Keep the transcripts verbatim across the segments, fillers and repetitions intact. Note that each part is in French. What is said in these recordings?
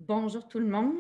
Bonjour tout le monde.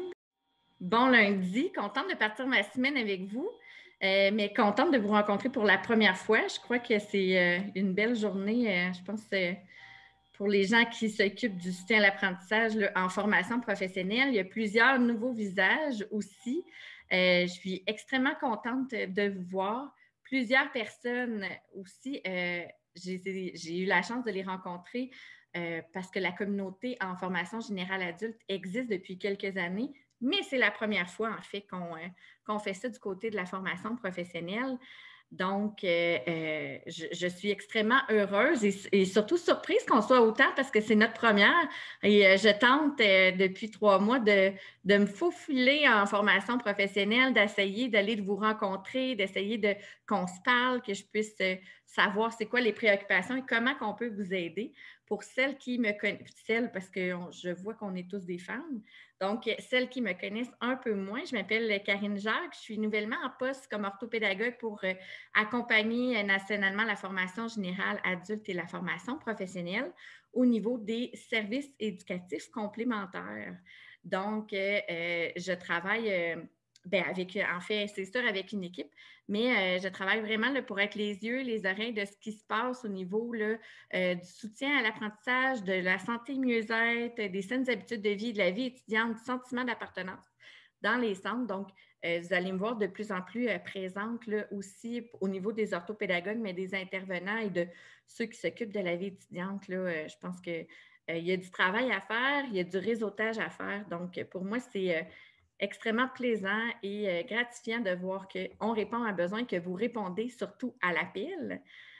Bon lundi, contente de partir ma semaine avec vous, euh, mais contente de vous rencontrer pour la première fois. Je crois que c'est euh, une belle journée, euh, je pense, euh, pour les gens qui s'occupent du soutien à l'apprentissage là, en formation professionnelle. Il y a plusieurs nouveaux visages aussi. Euh, je suis extrêmement contente de vous voir. Plusieurs personnes aussi, euh, j'ai, j'ai eu la chance de les rencontrer euh, parce que la communauté en formation générale adulte existe depuis quelques années, mais c'est la première fois, en fait, qu'on, euh, qu'on fait ça du côté de la formation professionnelle. Donc, euh, euh, je, je, suis extrêmement heureuse et, et, surtout surprise qu'on soit autant parce que c'est notre première. Et euh, je tente euh, depuis trois mois de, de me faufiler en formation professionnelle, d'essayer d'aller vous rencontrer, d'essayer de, qu'on se parle, que je puisse euh, savoir c'est quoi les préoccupations et comment on peut vous aider. Pour celles qui me connaissent, celles parce que on, je vois qu'on est tous des femmes, donc celles qui me connaissent un peu moins, je m'appelle Karine Jacques, je suis nouvellement en poste comme orthopédagogue pour euh, accompagner nationalement la formation générale adulte et la formation professionnelle au niveau des services éducatifs complémentaires. Donc, euh, euh, je travaille euh, ben avec, en fait, c'est sûr, avec une équipe, mais euh, je travaille vraiment là, pour être les yeux, les oreilles de ce qui se passe au niveau là, euh, du soutien à l'apprentissage, de la santé mieux-être, des saines habitudes de vie, de la vie étudiante, du sentiment d'appartenance dans les centres. Donc, euh, vous allez me voir de plus en plus euh, présente là, aussi au niveau des orthopédagogues, mais des intervenants et de ceux qui s'occupent de la vie étudiante. Là, euh, je pense qu'il euh, y a du travail à faire, il y a du réseautage à faire. Donc, pour moi, c'est euh, extrêmement plaisant et euh, gratifiant de voir qu'on répond à un besoin, que vous répondez surtout à l'appel.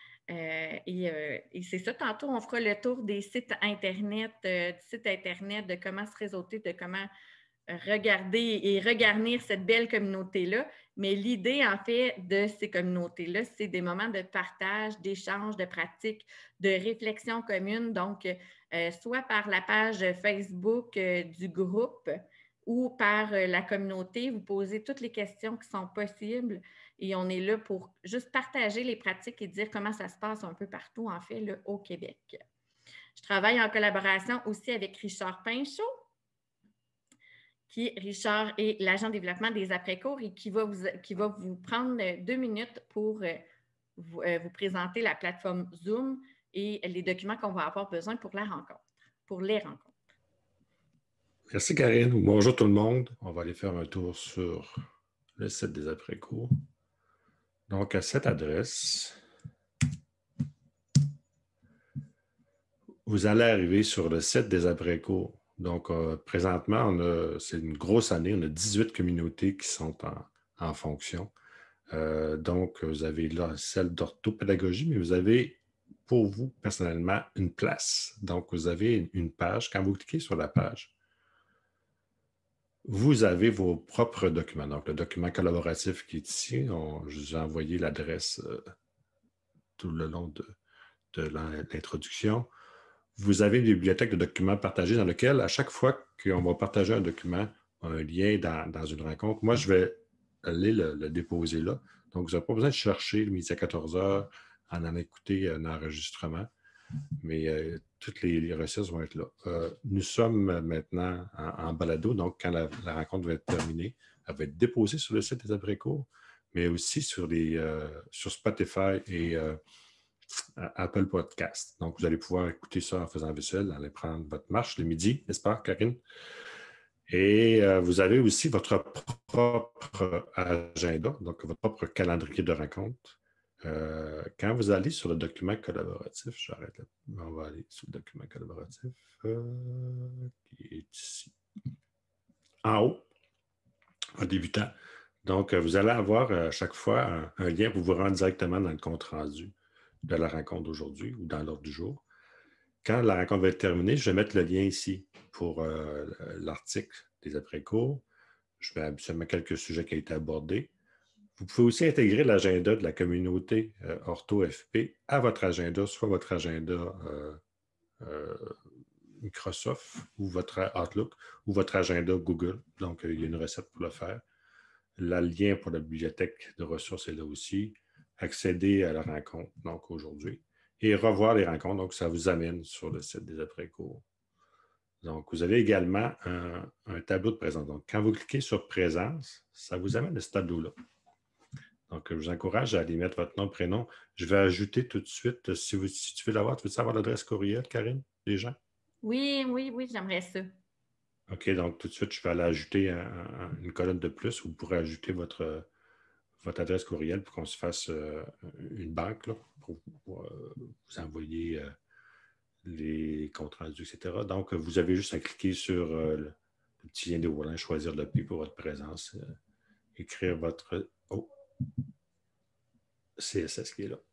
Euh, et, euh, et c'est ça, tantôt, on fera le tour des sites Internet, euh, du site Internet, de comment se réseauter, de comment regarder et regarnir cette belle communauté-là. Mais l'idée, en fait, de ces communautés-là, c'est des moments de partage, d'échange, de pratique, de réflexion commune. Donc, euh, soit par la page Facebook euh, du groupe ou par euh, la communauté, vous posez toutes les questions qui sont possibles et on est là pour juste partager les pratiques et dire comment ça se passe un peu partout, en fait, là, au Québec. Je travaille en collaboration aussi avec Richard Pinchot, qui, Richard, est l'agent de développement des après-cours et qui va vous, qui va vous prendre deux minutes pour euh, vous, euh, vous présenter la plateforme Zoom et les documents qu'on va avoir besoin pour la rencontre, pour les rencontres. Merci Karine. Bonjour tout le monde. On va aller faire un tour sur le site des après-cours. Donc, à cette adresse, vous allez arriver sur le site des après-cours. Donc, euh, présentement, c'est une grosse année. On a dix-huit communautés qui sont en, en fonction. Euh, donc, vous avez là celle d'orthopédagogie, mais vous avez pour vous, personnellement, une place. Donc, vous avez une page. Quand vous cliquez sur la page, vous avez vos propres documents. Donc, le document collaboratif qui est ici, on, je vous ai envoyé l'adresse euh, tout le long de, de l'introduction. Vous avez une bibliothèque de documents partagés dans laquelle, à chaque fois qu'on va partager un document, un lien dans, dans une rencontre, moi, je vais aller le, le déposer là. Donc, vous n'avez pas besoin de chercher le midi à quatorze heures, en en écouter un enregistrement, mais euh, toutes les, les ressources vont être là. Euh, nous sommes maintenant en, en balado, donc quand la, la rencontre va être terminée, elle va être déposée sur le site des après-cours, mais aussi sur, les, euh, sur Spotify et euh, Apple Podcast. Donc, vous allez pouvoir écouter ça en faisant vaisselle, aller prendre votre marche le midi, n'est-ce pas, Karine? Et euh, vous avez aussi votre propre agenda, donc votre propre calendrier de rencontre. Euh, quand vous allez sur le document collaboratif, j'arrête là, on va aller sur le document collaboratif euh, qui est ici, en haut, en débutant. Donc, euh, vous allez avoir à chaque fois un, un lien pour vous rendre directement dans le compte rendu de la rencontre d'aujourd'hui ou dans l'ordre du jour. Quand la rencontre va être terminée, je vais mettre le lien ici pour euh, l'article des après-cours. Je vais habituellement quelques sujets qui ont été abordés. Vous pouvez aussi intégrer l'agenda de la communauté euh, Ortho-F P à votre agenda, soit votre agenda euh, euh, Microsoft ou votre Outlook ou votre agenda Google. Donc, euh, il y a une recette pour le faire. Le lien pour la bibliothèque de ressources est là aussi. Accéder à la rencontre, donc aujourd'hui. Et revoir les rencontres. Donc, ça vous amène sur le site des après-cours. Donc, vous avez également un, un tableau de présence. Donc, quand vous cliquez sur Présence, ça vous amène à ce tableau-là. Donc, je vous encourage à aller mettre votre nom, prénom. Je vais ajouter tout de suite, si, vous, si tu veux l'avoir, tu veux savoir l'adresse courriel, Karine, des gens? Oui, oui, oui, j'aimerais ça. OK, donc tout de suite, je vais aller ajouter un, un, une colonne de plus. Vous pourrez ajouter votre, votre adresse courriel pour qu'on se fasse euh, une banque là, pour, pour euh, vous envoyer euh, les comptes rendus, et cetera. Donc, vous avez juste à cliquer sur euh, le, le petit lien de Wallin, choisir le P pour votre présence, euh, écrire votre oh, C S S qui est là.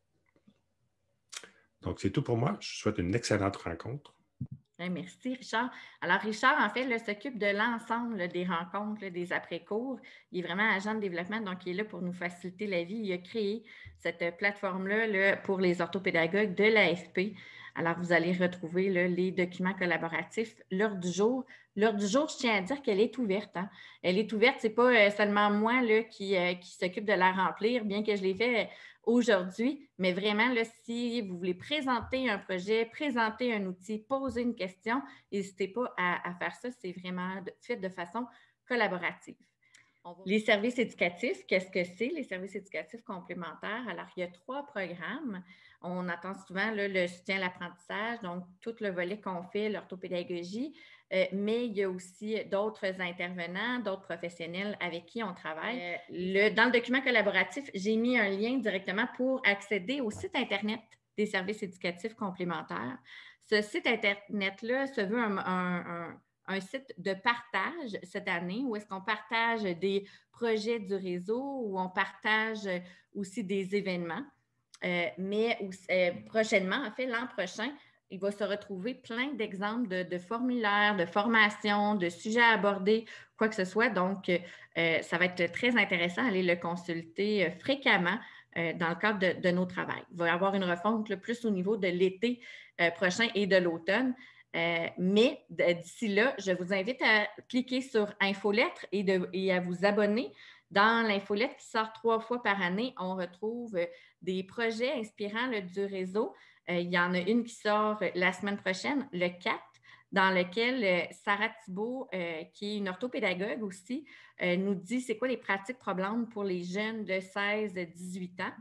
Donc, c'est tout pour moi. Je vous souhaite une excellente rencontre. Merci, Richard. Alors, Richard, en fait, là, s'occupe de l'ensemble là, des rencontres, là, des après-cours. Il est vraiment agent de développement, donc il est là pour nous faciliter la vie. Il a créé cette plateforme-là là, pour les orthopédagogues de l'A F P. Alors, vous allez retrouver là, les documents collaboratifs. L'heure du jour. L'heure du jour, je tiens à dire qu'elle est ouverte. Hein. Elle est ouverte, ce n'est pas euh, seulement moi là, qui, euh, qui s'occupe de la remplir, bien que je l'ai fait aujourd'hui, mais vraiment, là, si vous voulez présenter un projet, présenter un outil, poser une question, n'hésitez pas à, à faire ça. C'est vraiment de, fait de façon collaborative. Les services éducatifs, qu'est-ce que c'est, les services éducatifs complémentaires? Alors, il y a trois programmes. On entend souvent là, le soutien à l'apprentissage, donc tout le volet qu'on fait, l'orthopédagogie, euh, mais il y a aussi d'autres intervenants, d'autres professionnels avec qui on travaille. Euh, le, dans le document collaboratif, j'ai mis un lien directement pour accéder au site Internet des services éducatifs complémentaires. Ce site Internet-là se veut un, un, un un site de partage cette année où est-ce qu'on partage des projets du réseau, où on partage aussi des événements. Euh, mais euh, prochainement, en fait, l'an prochain, il va se retrouver plein d'exemples de, de formulaires, de formations, de sujets à aborder, quoi que ce soit. Donc, euh, ça va être très intéressant d'aller le consulter fréquemment euh, dans le cadre de, de nos travaux. Il va y avoir une refonte là, plus au niveau de l'été euh, prochain et de l'automne. Euh, mais d'ici là, je vous invite à cliquer sur Infolettre et, de, et à vous abonner. Dans l'infolettre qui sort trois fois par année, on retrouve des projets inspirants là, du réseau. Euh, il y en a une qui sort la semaine prochaine, le quatre, dans lequel euh, Sarah Thibault, euh, qui est une orthopédagogue aussi, euh, nous dit c'est quoi les pratiques probantes pour les jeunes de seize à dix-huit ans.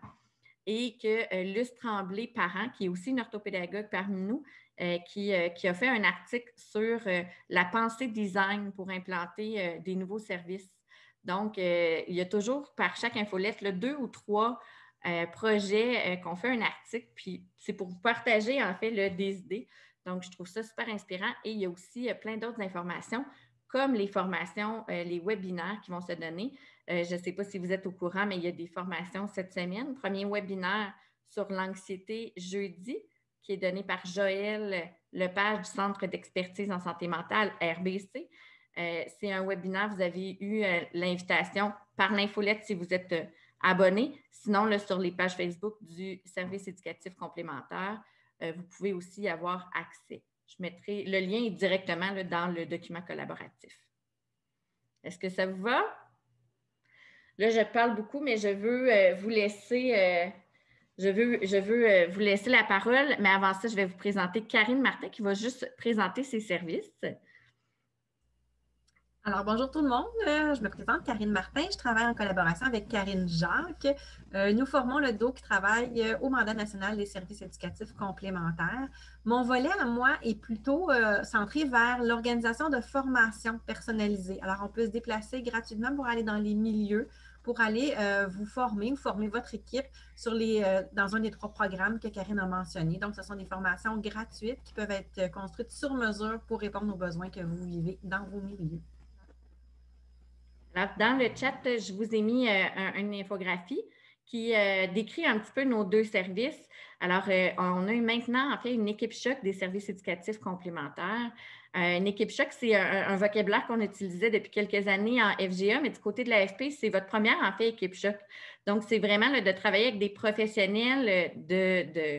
Et que euh, Luce Tremblay, parent, qui est aussi une orthopédagogue parmi nous, euh, qui, euh, qui a fait un article sur euh, la pensée design pour implanter euh, des nouveaux services. Donc, euh, il y a toujours par chaque infolette là, deux ou trois euh, projets euh, qu'on fait un article, puis c'est pour vous partager en fait là, des idées. Donc, je trouve ça super inspirant et il y a aussi euh, plein d'autres informations comme les formations, euh, les webinaires qui vont se donner. Euh, je ne sais pas si vous êtes au courant, mais il y a des formations cette semaine. Premier webinaire sur l'anxiété jeudi, qui est donné par Joël Lepage du Centre d'expertise en santé mentale, R B C. Euh, c'est un webinaire, vous avez eu euh, l'invitation par l'infolette si vous êtes euh, abonné. Sinon, là, sur les pages Facebook du service éducatif complémentaire, euh, vous pouvez aussi y avoir accès. Je mettrai le lien est directement là, dans le document collaboratif. Est-ce que ça vous va? Là, je parle beaucoup, mais je veux euh, vous laisser, euh, je veux, je veux euh, vous laisser la parole. Mais avant ça, je vais vous présenter Karine Martin qui va juste présenter ses services. Alors, bonjour tout le monde. Euh, je me présente Karine Martin. Je travaille en collaboration avec Karine Jacques. Euh, nous formons le D O qui travaille au mandat national des services éducatifs complémentaires. Mon volet à moi est plutôt euh, centré vers l'organisation de formations personnalisées. Alors, on peut se déplacer gratuitement pour aller dans les milieux, pour aller euh, vous former ou former votre équipe sur les, euh, dans un des trois programmes que Karine a mentionné. Donc, ce sont des formations gratuites qui peuvent être construites sur mesure pour répondre aux besoins que vous vivez dans vos milieux. Alors, dans le chat, je vous ai mis euh, un, une infographie qui euh, décrit un petit peu nos deux services. Alors, euh, on a maintenant, en fait, une équipe choc des services éducatifs complémentaires. Euh, une équipe choc, c'est un, un vocabulaire qu'on utilisait depuis quelques années en F G A, mais du côté de l'A F P, c'est votre première, en fait, équipe choc. Donc, c'est vraiment là, de travailler avec des professionnels de, de,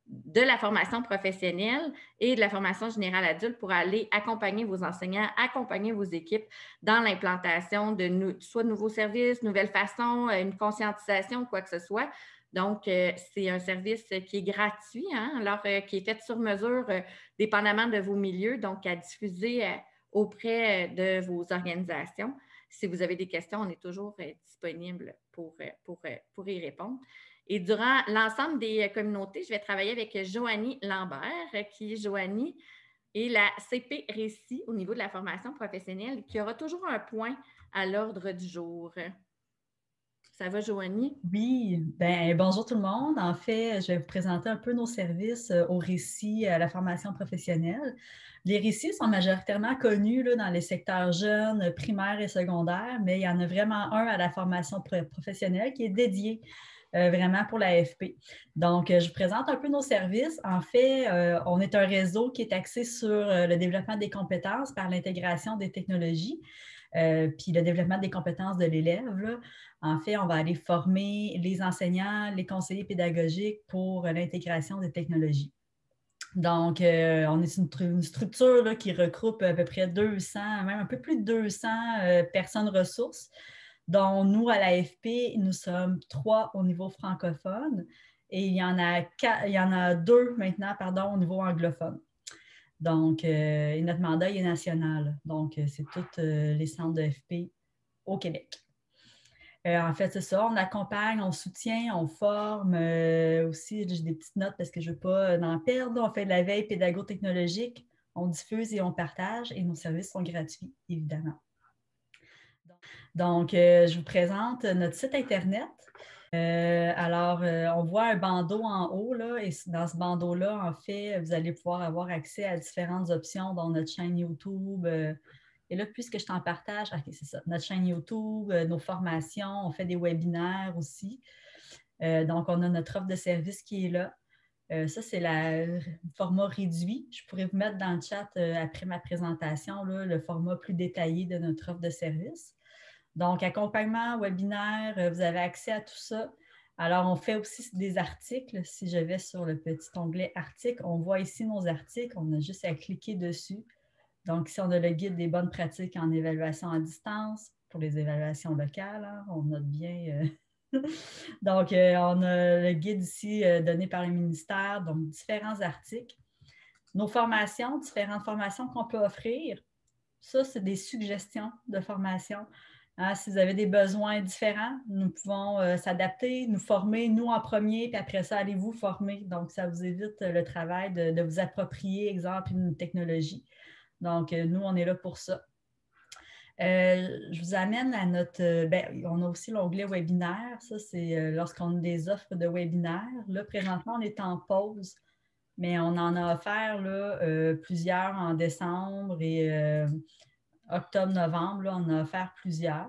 de la formation professionnelle et de la formation générale adulte pour aller accompagner vos enseignants, accompagner vos équipes dans l'implantation de nou- soit de nouveaux services, nouvelles façons, une conscientisation, quoi que ce soit. Donc, euh, c'est un service qui est gratuit, hein, alors euh, qui est fait sur mesure, euh, dépendamment de vos milieux, donc à diffuser euh, auprès de vos organisations. Si vous avez des questions, on est toujours euh, disponible pour, euh, pour, euh, pour y répondre. Et durant l'ensemble des communautés, je vais travailler avec Joanie Lambert, qui, Joanie, est la C P Récit au niveau de la formation professionnelle, qui aura toujours un point à l'ordre du jour. Ça va, Joanie? Oui, ben bonjour tout le monde. En fait, je vais vous présenter un peu nos services euh, au récit, à la formation professionnelle. Les récits sont majoritairement connus là, dans les secteurs jeunes, primaires et secondaires, mais il y en a vraiment un à la formation pro- professionnelle qui est dédié euh, vraiment pour la F P. Donc, euh, je vous présente un peu nos services. En fait, euh, on est un réseau qui est axé sur euh, le développement des compétences par l'intégration des technologies. Euh, puis le développement des compétences de l'élève. Là. En fait, on va aller former les enseignants, les conseillers pédagogiques pour euh, l'intégration des technologies. Donc, euh, on est une, une structure là, qui regroupe à peu près deux cents, même un peu plus de deux cents euh, personnes ressources, dont nous, à l'A F P, nous sommes trois au niveau francophone et il y en a, quatre, il y en a deux maintenant, pardon, au niveau anglophone. Donc, euh, et notre mandat est national. Donc, euh, c'est tous euh, les centres de F P au Québec. Euh, en fait, c'est ça. On accompagne, on soutient, on forme. Euh, aussi, j'ai des petites notes parce que je ne veux pas en perdre. On fait de la veille pédago-technologique. On diffuse et on partage. Et nos services sont gratuits, évidemment. Donc, euh, je vous présente notre site Internet. Euh, alors, euh, on voit un bandeau en haut, là, et dans ce bandeau-là, en fait, vous allez pouvoir avoir accès à différentes options, dont notre chaîne YouTube. Euh, et là, puisque je t'en partage, OK, c'est ça, notre chaîne YouTube, euh, nos formations, on fait des webinaires aussi. Euh, donc, on a notre offre de service qui est là. Euh, ça, c'est le format réduit. Je pourrais vous mettre dans le chat euh, après ma présentation là, le format plus détaillé de notre offre de service. Donc, accompagnement, webinaire, vous avez accès à tout ça. Alors, on fait aussi des articles. Si je vais sur le petit onglet articles, on voit ici nos articles. On a juste à cliquer dessus. Donc, ici, on a le guide des bonnes pratiques en évaluation à distance pour les évaluations locales. Hein, on note bien. Euh... donc, euh, on a le guide ici euh, donné par le ministère, donc différents articles. Nos formations, différentes formations qu'on peut offrir. Ça, c'est des suggestions de formation. Hein, si vous avez des besoins différents, nous pouvons euh, s'adapter, nous former, nous en premier, puis après ça, allez-vous former. Donc, ça vous évite euh, le travail de, de vous approprier, exemple, une technologie. Donc, euh, nous, on est là pour ça. Euh, je vous amène à notre... Euh, ben, on a aussi l'onglet webinaire. Ça, c'est euh, lorsqu'on a des offres de webinaire. Là, présentement, on est en pause, mais on en a offert là, euh, plusieurs en décembre et... Euh, octobre-novembre, on a offert plusieurs.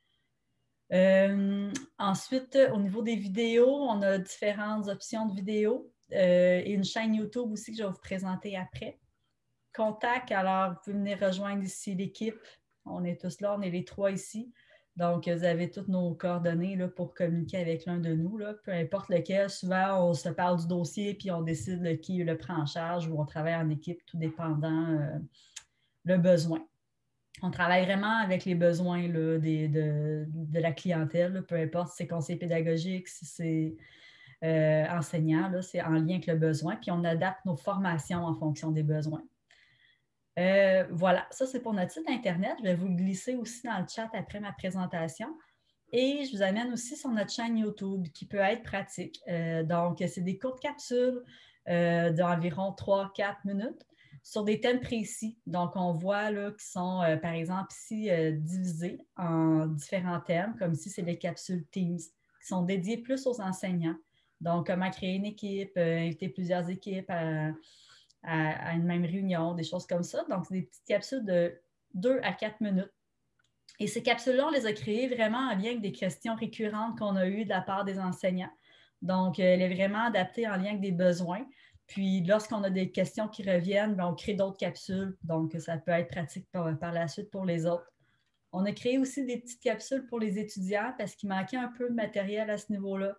Euh, ensuite, au niveau des vidéos, on a différentes options de vidéos euh, et une chaîne YouTube aussi que je vais vous présenter après. Contact, alors vous pouvez venir rejoindre ici l'équipe. On est tous là, on est les trois ici. Donc, vous avez toutes nos coordonnées là, pour communiquer avec l'un de nous. Là. Peu importe lequel, souvent, on se parle du dossier puis on décide qui le prend en charge ou on travaille en équipe, tout dépendant euh, le besoin. On travaille vraiment avec les besoins là, des, de, de la clientèle, là, peu importe si c'est conseil pédagogique, si c'est euh, enseignant, c'est en lien avec le besoin, puis on adapte nos formations en fonction des besoins. Euh, voilà, ça c'est pour notre site Internet. Je vais vous le glisser aussi dans le chat après ma présentation. Et je vous amène aussi sur notre chaîne YouTube qui peut être pratique. Euh, donc, c'est des courtes capsules euh, d'environ trois à quatre minutes sur des thèmes précis. Donc, on voit là qui sont, euh, par exemple, ici, euh, divisés en différents thèmes, comme ici, c'est les capsules Teams, qui sont dédiées plus aux enseignants. Donc, comment créer une équipe, euh, inviter plusieurs équipes à, à, à une même réunion, des choses comme ça. Donc, c'est des petites capsules de deux à quatre minutes. Et ces capsules-là, on les a créées vraiment en lien avec des questions récurrentes qu'on a eues de la part des enseignants. Donc, elle est vraiment adaptée en lien avec des besoins. Puis, lorsqu'on a des questions qui reviennent, bien, on crée d'autres capsules. Donc, ça peut être pratique par, par la suite pour les autres. On a créé aussi des petites capsules pour les étudiants parce qu'il manquait un peu de matériel à ce niveau-là.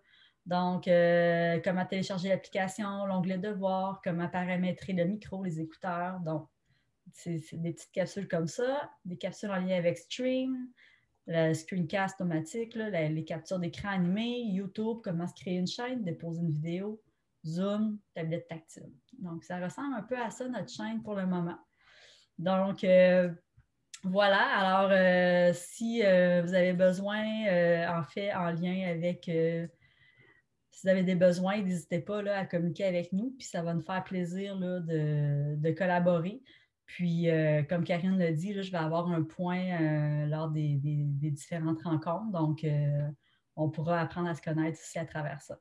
Donc, euh, comment télécharger l'application, l'onglet devoir, comment paramétrer le micro, les écouteurs. Donc, c'est des petites capsules comme ça, des capsules en lien avec Stream, le screencast automatique, là, la, les captures d'écran animées, YouTube, comment se créer une chaîne, déposer une vidéo, Zoom, tablette tactile. Donc, ça ressemble un peu à ça, notre chaîne pour le moment. Donc, euh, voilà. Alors, euh, si euh, vous avez besoin, euh, en fait, en lien avec... Euh, si vous avez des besoins, n'hésitez pas là, à communiquer avec nous, puis ça va nous faire plaisir là, de, de collaborer. Puis, euh, comme Karine l'a dit, là, je vais avoir un point euh, lors des, des, des différentes rencontres. Donc, euh, on pourra apprendre à se connaître aussi à travers ça.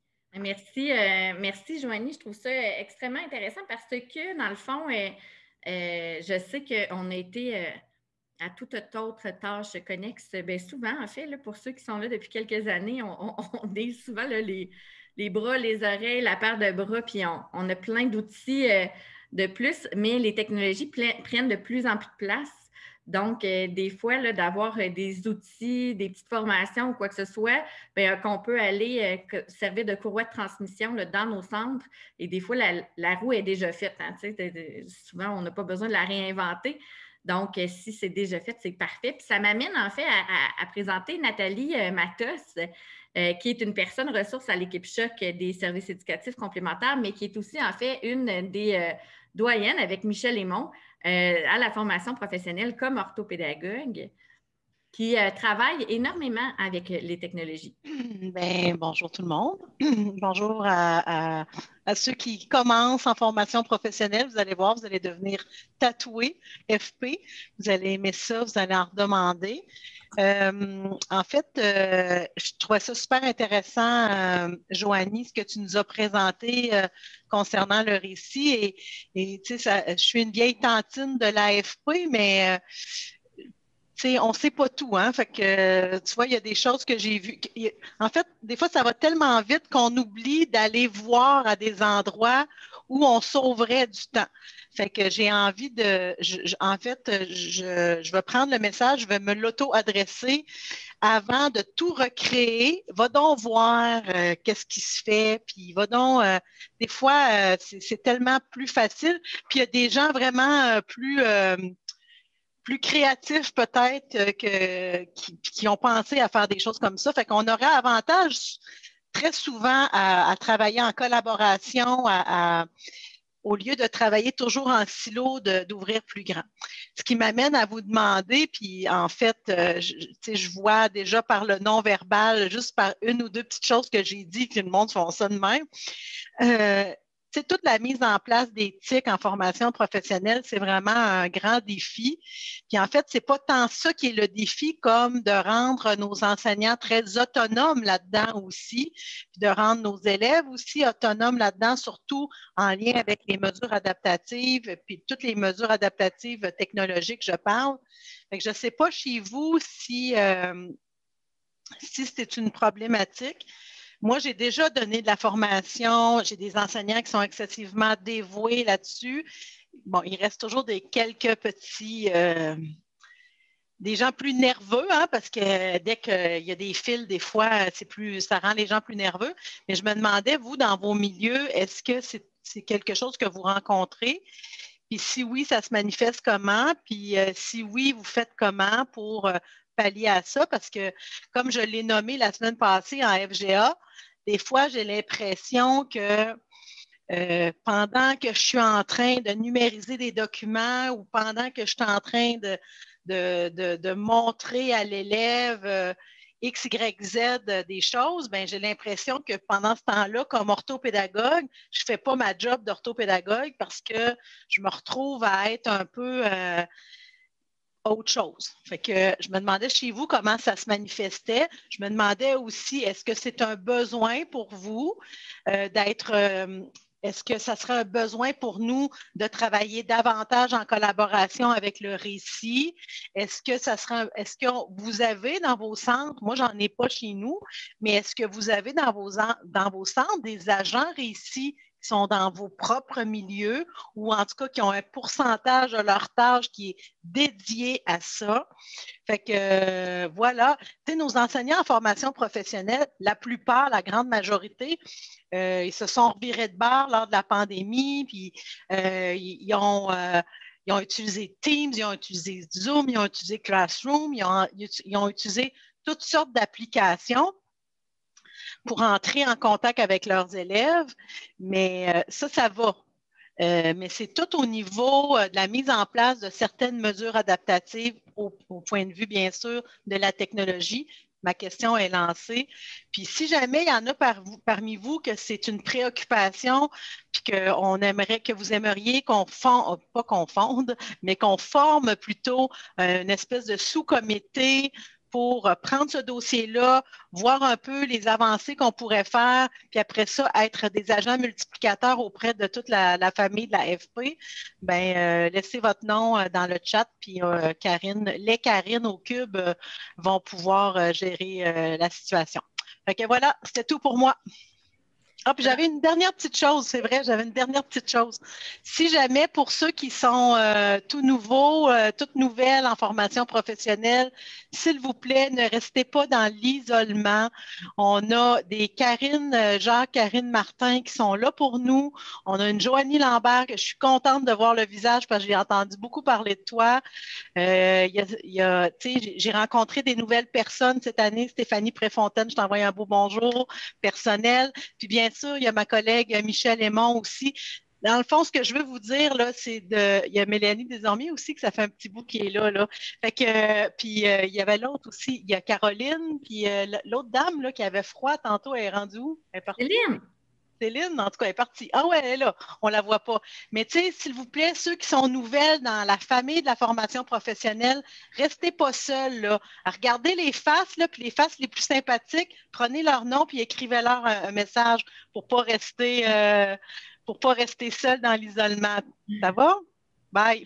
Merci, euh, merci Joanie. Je trouve ça extrêmement intéressant parce que, dans le fond, euh, euh, je sais qu'on a été euh, à toute autre tâche connexe. Bien, souvent, en fait, là, pour ceux qui sont là depuis quelques années, on, on, on est souvent là, les, les bras, les oreilles, la paire de bras, puis on, on a plein d'outils euh, de plus, mais les technologies prennent de plus en plus de place. Donc, euh, des fois, là, d'avoir euh, des outils, des petites formations ou quoi que ce soit, bien, euh, qu'on peut aller euh, servir de courroie de transmission là, dans nos centres. Et des fois, la, la roue est déjà faite. Hein, tu sais, souvent, on n'a pas besoin de la réinventer. Donc, euh, si c'est déjà fait, c'est parfait. Puis ça m'amène en fait à, à, à présenter Nathalie euh, Matos, euh, qui est une personne ressource à l'équipe Choc des services éducatifs complémentaires, mais qui est aussi en fait une des euh, doyennes avec Michel Aymon euh, à la formation professionnelle comme orthopédagogue, qui euh, travaille énormément avec les technologies. Bien, bonjour tout le monde. Bonjour à, à, à ceux qui commencent en formation professionnelle. Vous allez voir, vous allez devenir tatoué F P. Vous allez aimer ça, vous allez en redemander. Euh, en fait, euh, je trouvais ça super intéressant, euh, Joanie, ce que tu nous as présenté euh, concernant le récit. Et, et tu sais, ça, je suis une vieille tantine de l'A F P, mais... Euh, T'sais, on ne sait pas tout, hein? Fait que, tu vois, il y a des choses que j'ai vues. En fait, des fois, ça va tellement vite qu'on oublie d'aller voir à des endroits où on sauverait du temps. Fait que j'ai envie de... Je, je, en fait, je, je vais prendre le message, je vais me l'auto-adresser avant de tout recréer. Va donc voir euh, qu'est-ce qui se fait, puis va donc... Euh, des fois, euh, c'est, c'est tellement plus facile. Puis il y a des gens vraiment euh, plus... Euh, plus créatifs peut-être euh, que, qui, qui ont pensé à faire des choses comme ça. Fait qu'on aurait avantage très souvent à, à travailler en collaboration, à, à, au lieu de travailler toujours en silo, de, d'ouvrir plus grand. Ce qui m'amène à vous demander, puis en fait, euh, je, je vois déjà par le non-verbal, juste par une ou deux petites choses que j'ai dit, que le monde font ça de même. Euh, C'est toute la mise en place d'éthique en formation professionnelle, c'est vraiment un grand défi. Puis en fait, c'est pas tant ça qui est le défi comme de rendre nos enseignants très autonomes là-dedans aussi, puis de rendre nos élèves aussi autonomes là-dedans, surtout en lien avec les mesures adaptatives, puis toutes les mesures adaptatives technologiques, je parle. Fait que je sais pas chez vous si, euh, si c'est une problématique. Moi, j'ai déjà donné de la formation, j'ai des enseignants qui sont excessivement dévoués là-dessus. Bon, il reste toujours des quelques petits, euh, des gens plus nerveux, hein, parce que dès qu'il y a des fils, des fois, c'est plus, ça rend les gens plus nerveux. Mais je me demandais, vous, dans vos milieux, est-ce que c'est, c'est quelque chose que vous rencontrez? Puis si oui, ça se manifeste comment? Puis euh, si oui, vous faites comment pour euh, pallier à ça? Parce que, comme je l'ai nommé la semaine passée en F G A, des fois, j'ai l'impression que euh, pendant que je suis en train de numériser des documents ou pendant que je suis en train de, de, de, de montrer à l'élève euh, X, Y, Z euh, des choses, ben, j'ai l'impression que pendant ce temps-là, comme orthopédagogue, je ne fais pas ma job d'orthopédagogue parce que je me retrouve à être un peu... Euh, autre chose. Fait que je me demandais chez vous comment ça se manifestait. Je me demandais aussi, est-ce que c'est un besoin pour vous euh, d'être... Euh, est-ce que ça serait un besoin pour nous de travailler davantage en collaboration avec le récit? Est-ce que ça serait, un, est-ce que vous avez dans vos centres, moi j'en ai pas chez nous, mais est-ce que vous avez dans vos, dans vos centres des agents récits qui sont dans vos propres milieux ou en tout cas qui ont un pourcentage de leur tâche qui est dédié à ça. Fait que euh, voilà, tu sais, nos enseignants en formation professionnelle, la plupart, la grande majorité, euh, ils se sont revirés de bord lors de la pandémie, puis euh, ils, ils ont... Euh, Ils ont utilisé Teams, ils ont utilisé Zoom, ils ont utilisé Classroom, ils ont, ils ont utilisé toutes sortes d'applications pour entrer en contact avec leurs élèves. Mais euh, ça, ça va. Euh, mais c'est tout au niveau euh, de la mise en place de certaines mesures adaptatives au, au point de vue, bien sûr, de la technologie. Ma question est lancée. Puis si jamais il y en a par vous, parmi vous que c'est une préoccupation, puis qu'on aimerait, que vous aimeriez qu'on fonde, pas qu'on fonde, mais qu'on forme plutôt euh, une espèce de sous-comité pour prendre ce dossier-là, voir un peu les avancées qu'on pourrait faire, puis après ça, être des agents multiplicateurs auprès de toute la, la famille de la F P, bien, euh, laissez votre nom euh, dans le chat, puis euh, Karine, les Karine au Cube euh, vont pouvoir euh, gérer euh, la situation. Fait que voilà, c'était tout pour moi. Ah, puis j'avais une dernière petite chose, c'est vrai, j'avais une dernière petite chose. Si jamais, pour ceux qui sont euh, tout nouveaux, euh, toutes nouvelles en formation professionnelle, s'il vous plaît, ne restez pas dans l'isolement. On a des Karine, euh, Jacques, Karine Martin qui sont là pour nous. On a une Joanie Lambert que je suis contente de voir le visage parce que j'ai entendu beaucoup parler de toi. Euh, y a, y a, j'ai rencontré des nouvelles personnes cette année. Stéphanie Préfontaine, je t'envoie un beau bonjour personnel. Puis bien sûr, il y a ma collègue Michel Aymon aussi. Dans le fond, ce que je veux vous dire, là, c'est de. Il y a Mélanie Desormiers aussi, que ça fait un petit bout qui est là, là. Fait que, euh, puis euh, il y avait l'autre aussi, il y a Caroline, puis euh, l'autre dame là, qui avait froid tantôt, elle est rendue où? Elle est partie. Céline! Céline, en tout cas, elle est partie. Ah ouais, elle est là, on ne la voit pas. Mais tu sais, s'il vous plaît, ceux qui sont nouvelles dans la famille de la formation professionnelle, restez pas seuls, là. Regardez les faces, là, puis les faces les plus sympathiques, prenez leur nom, puis écrivez-leur un, un message pour pas rester, euh, pour pas rester seul dans l'isolement. Ça va? Bye!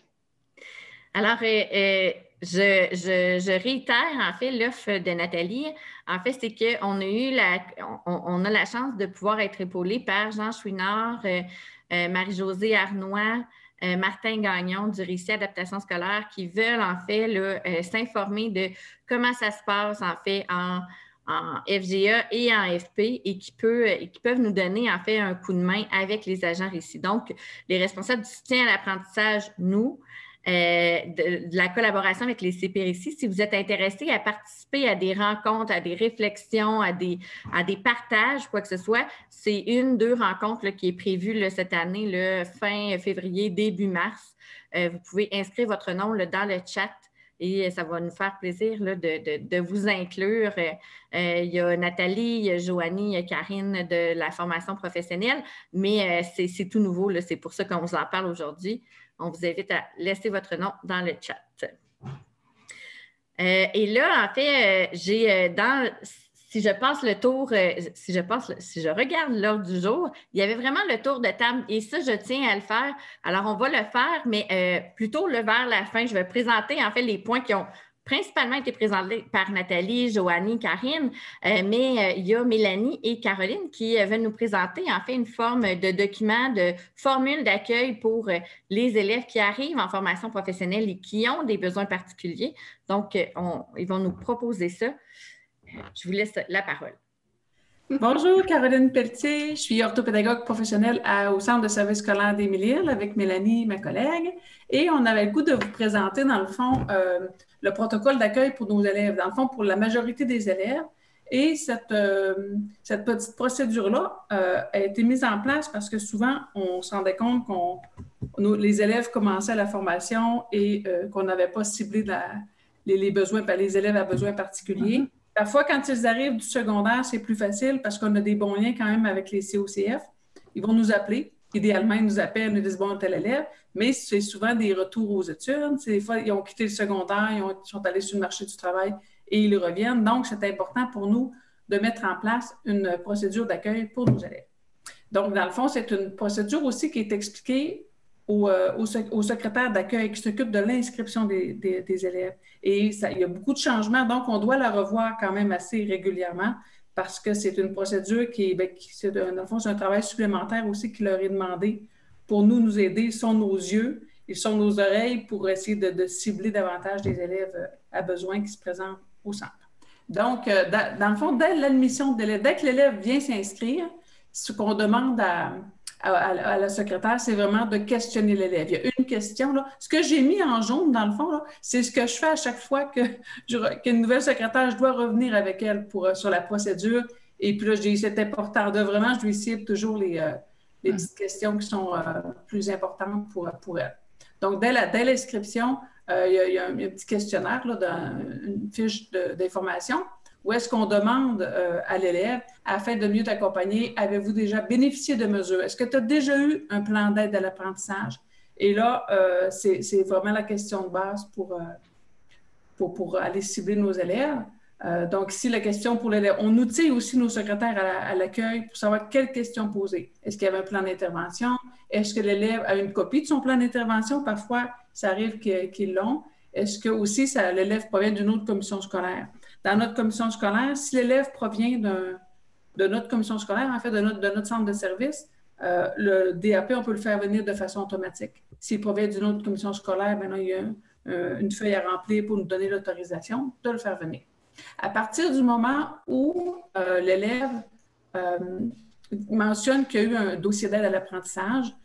Alors, euh, euh, je, je, je réitère en fait l'offre de Nathalie. En fait, c'est qu'on a eu la, on, on a la chance de pouvoir être épaulé par Jean Chouinard, euh, euh, Marie-Josée Arnois, euh, Martin Gagnon du Récit Adaptation scolaire qui veulent en fait là, euh, s'informer de comment ça se passe en fait en, en F G A et en F P et qui, peut, et qui peuvent nous donner en fait un coup de main avec les agents Récit. Donc, les responsables du soutien à l'apprentissage, nous, Euh, de, de la collaboration avec les C P R I C. Si vous êtes intéressé à participer à des rencontres, à des réflexions, à des, à des partages, quoi que ce soit, c'est une, deux rencontres là, qui est prévue là, cette année, là, fin février, début mars. Euh, vous pouvez inscrire votre nom là, dans le chat et ça va nous faire plaisir là, de, de, de vous inclure. Euh, il y a Nathalie, il y a Joanie, il y a Karine de la formation professionnelle, mais euh, c'est, c'est tout nouveau. Là, c'est pour ça qu'on vous en parle aujourd'hui. On vous invite à laisser votre nom dans le chat. Euh, et là, en fait, euh, j'ai euh, dans, si je passe le tour, euh, si je passe, si je regarde l'ordre du jour, il y avait vraiment le tour de table et ça, je tiens à le faire. Alors, on va le faire, mais euh, plutôt le vers la fin. Je vais présenter en fait les points qui ont principalement été présentés par Nathalie, Joanie, Karine, euh, mais euh, il y a Mélanie et Caroline qui euh, veulent nous présenter en fait une forme de document, de formule d'accueil pour euh, les élèves qui arrivent en formation professionnelle et qui ont des besoins particuliers. Donc, euh, on, ils vont nous proposer ça. Je vous laisse la parole. Bonjour, Caroline Pelletier. Je suis orthopédagogue professionnelle à, au Centre de service scolaire d'Émile-Île avec Mélanie, ma collègue. Et on avait le goût de vous présenter, dans le fond, euh, le protocole d'accueil pour nos élèves, dans le fond, pour la majorité des élèves. Et cette, euh, cette petite procédure-là euh, a été mise en place parce que souvent, on se rendait compte qu'on les élèves commençaient la formation et euh, qu'on n'avait pas ciblé la, les, les besoins, ben, les élèves à besoins particuliers. Mm-hmm. Parfois, quand ils arrivent du secondaire, c'est plus facile parce qu'on a des bons liens quand même avec les C O C F. Ils vont nous appeler. Idéalement, ils nous appellent, ils nous disent « bon, tel élève », mais c'est souvent des retours aux études. Des fois, ils ont quitté le secondaire, ils, ont, ils sont allés sur le marché du travail et ils reviennent. Donc, c'est important pour nous de mettre en place une procédure d'accueil pour nos élèves. Donc, dans le fond, c'est une procédure aussi qui est expliquée au, euh, au, au secrétaire d'accueil qui s'occupe de l'inscription des, des, des élèves. Et ça, il y a beaucoup de changements, donc on doit la revoir quand même assez régulièrement parce que c'est une procédure qui est, bien, qui, c'est, dans le fond, c'est un travail supplémentaire aussi qui leur est demandé pour nous, nous aider. Ils sont nos yeux, ils sont nos oreilles pour essayer de, de cibler davantage des élèves à besoin qui se présentent au centre. Donc, euh, dans, dans le fond, dès l'admission de l'élève, dès que l'élève vient s'inscrire, ce qu'on demande à, à, à la secrétaire, c'est vraiment de questionner l'élève. Il y a une question, là. Ce que j'ai mis en jaune, dans le fond, là, c'est ce que je fais à chaque fois que je, qu'une nouvelle secrétaire, je dois revenir avec elle pour, sur la procédure. Et puis là, je dis, c'est important de vraiment, je lui cible toujours les, euh, les petites questions qui sont euh, plus importantes pour, pour elle. Donc, dès, la, dès l'inscription, euh, il, y a, il y a un, il y a un petit questionnaire, là, dans une fiche de, d'information, où est-ce qu'on demande euh, à l'élève, afin de mieux t'accompagner, avez-vous déjà bénéficié de mesures? Est-ce que tu as déjà eu un plan d'aide à l'apprentissage? Et là, euh, c'est, c'est vraiment la question de base pour, euh, pour, pour aller cibler nos élèves. Euh, donc, ici, la question pour l'élève, on outille aussi nos secrétaires à, la, à l'accueil pour savoir quelles questions poser. Est-ce qu'il y avait un plan d'intervention? Est-ce que l'élève a une copie de son plan d'intervention? Parfois, ça arrive qu'ils, qu'ils l'ont. Est-ce que aussi ça, l'élève provient d'une autre commission scolaire? Dans notre commission scolaire, si l'élève provient d'un, de notre commission scolaire, en fait, de notre, de notre centre de service, euh, le D A P, on peut le faire venir de façon automatique. S'il provient d'une autre commission scolaire, maintenant, il y a euh, une feuille à remplir pour nous donner l'autorisation de le faire venir. À partir du moment où euh, l'élève euh, mentionne qu'il y a eu un dossier d'aide à l'apprentissage,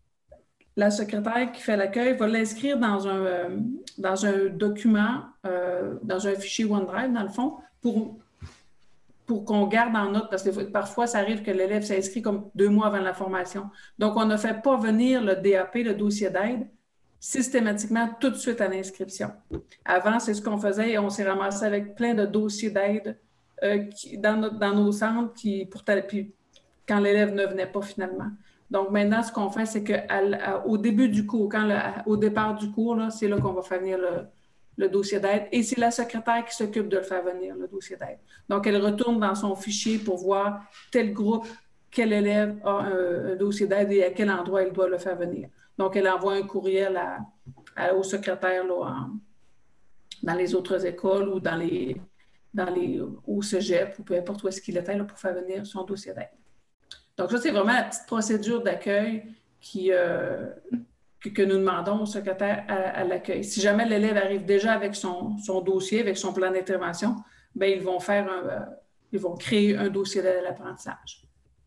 la secrétaire qui fait l'accueil va l'inscrire dans un, euh, dans un document, euh, dans un fichier OneDrive, dans le fond, pour, pour qu'on garde en note, parce que parfois, ça arrive que l'élève s'inscrit comme deux mois avant la formation. Donc, on ne fait pas venir le D A P, le dossier d'aide, systématiquement tout de suite à l'inscription. Avant, c'est ce qu'on faisait et on s'est ramassé avec plein de dossiers d'aide euh, qui, dans, notre, dans nos centres qui, pour, puis, quand l'élève ne venait pas finalement. Donc, maintenant, ce qu'on fait, c'est qu'au début du cours, quand le, au départ du cours, là, c'est là qu'on va faire venir le, le dossier d'aide et c'est la secrétaire qui s'occupe de le faire venir, le dossier d'aide. Donc, elle retourne dans son fichier pour voir tel groupe, quel élève a un, un dossier d'aide et à quel endroit elle doit le faire venir. Donc, elle envoie un courriel à, à, au secrétaire là, en, dans les autres écoles ou dans les, dans les, au cégep ou peu importe où est-ce qu'il était là, pour faire venir son dossier d'aide. Donc, ça, c'est vraiment la petite procédure d'accueil qui, euh, que, que nous demandons au secrétaire à, à l'accueil. Si jamais l'élève arrive déjà avec son, son dossier, avec son plan d'intervention, bien, ils vont faire un, euh, ils vont créer un dossier d'aide à l'apprentissage.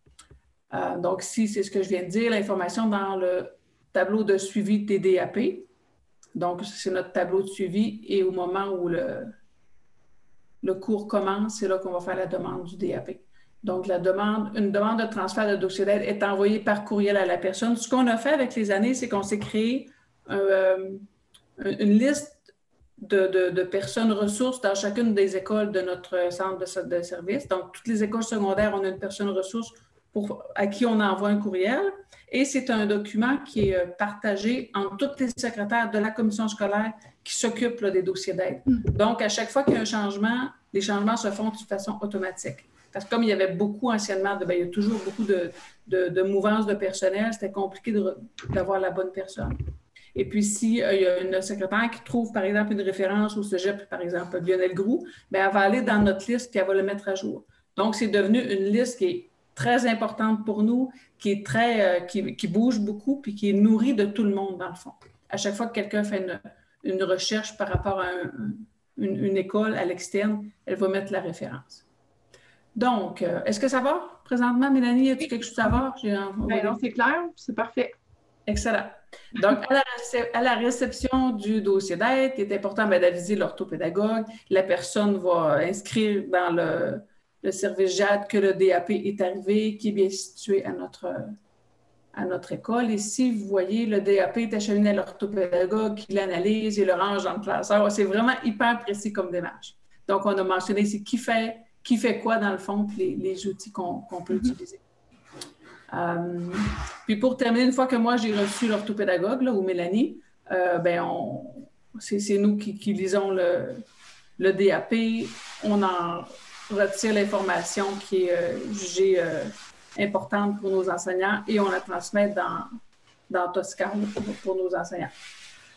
Euh, donc, si c'est ce que je viens de dire, l'information dans le tableau de suivi des D A P. Donc, c'est notre tableau de suivi et au moment où le, le cours commence, c'est là qu'on va faire la demande du D A P. Donc, la demande, une demande de transfert de dossier d'aide est envoyée par courriel à la personne. Ce qu'on a fait avec les années, c'est qu'on s'est créé euh, une liste de, de, de personnes ressources dans chacune des écoles de notre centre de, de service. Donc, toutes les écoles secondaires, on a une personne ressource pour, à qui on envoie un courriel. Et c'est un document qui est partagé entre toutes les secrétaires de la commission scolaire qui s'occupent là, des dossiers d'aide. Donc, à chaque fois qu'il y a un changement, les changements se font de façon automatique. Parce que comme il y avait beaucoup anciennement, de, bien, il y a toujours beaucoup de, de, de mouvances de personnel, c'était compliqué de, d'avoir la bonne personne. Et puis, si euh, il y a une secrétaire qui trouve, par exemple, une référence au cégep, par exemple, Lionel Groux, bien, elle va aller dans notre liste et elle va le mettre à jour. Donc, c'est devenu une liste qui est très importante pour nous, qui est très, euh, qui, qui bouge beaucoup puis qui est nourrie de tout le monde, dans le fond. À chaque fois que quelqu'un fait une, une recherche par rapport à un, une, une école à l'externe, elle va mettre la référence. Donc, euh, est-ce que ça va présentement, Mélanie? Y a-t-il quelque chose à voir? J'ai un... Ben non, c'est clair, c'est parfait. Excellent. Donc, à la, récep- à la réception du dossier d'aide, il est important ben, d'aviser l'orthopédagogue. La personne va inscrire dans le, le service J A D que le D A P est arrivé, qui est bien situé à notre, à notre école. Et si vous voyez, le D A P est acheminé à l'orthopédagogue qui l'analyse et le range dans le classeur. C'est vraiment hyper précis comme démarche. Donc, on a mentionné ici qui fait... qui fait quoi dans le fond, puis les, les outils qu'on, qu'on peut mm-hmm. utiliser. Euh, puis pour terminer, une fois que moi j'ai reçu l'orthopédagogue, là, ou Mélanie, euh, ben on, c'est, c'est nous qui, qui lisons le, le D A P, on en retire l'information qui est euh, jugée euh, importante pour nos enseignants et on la transmet dans, dans Toscan pour, pour nos enseignants.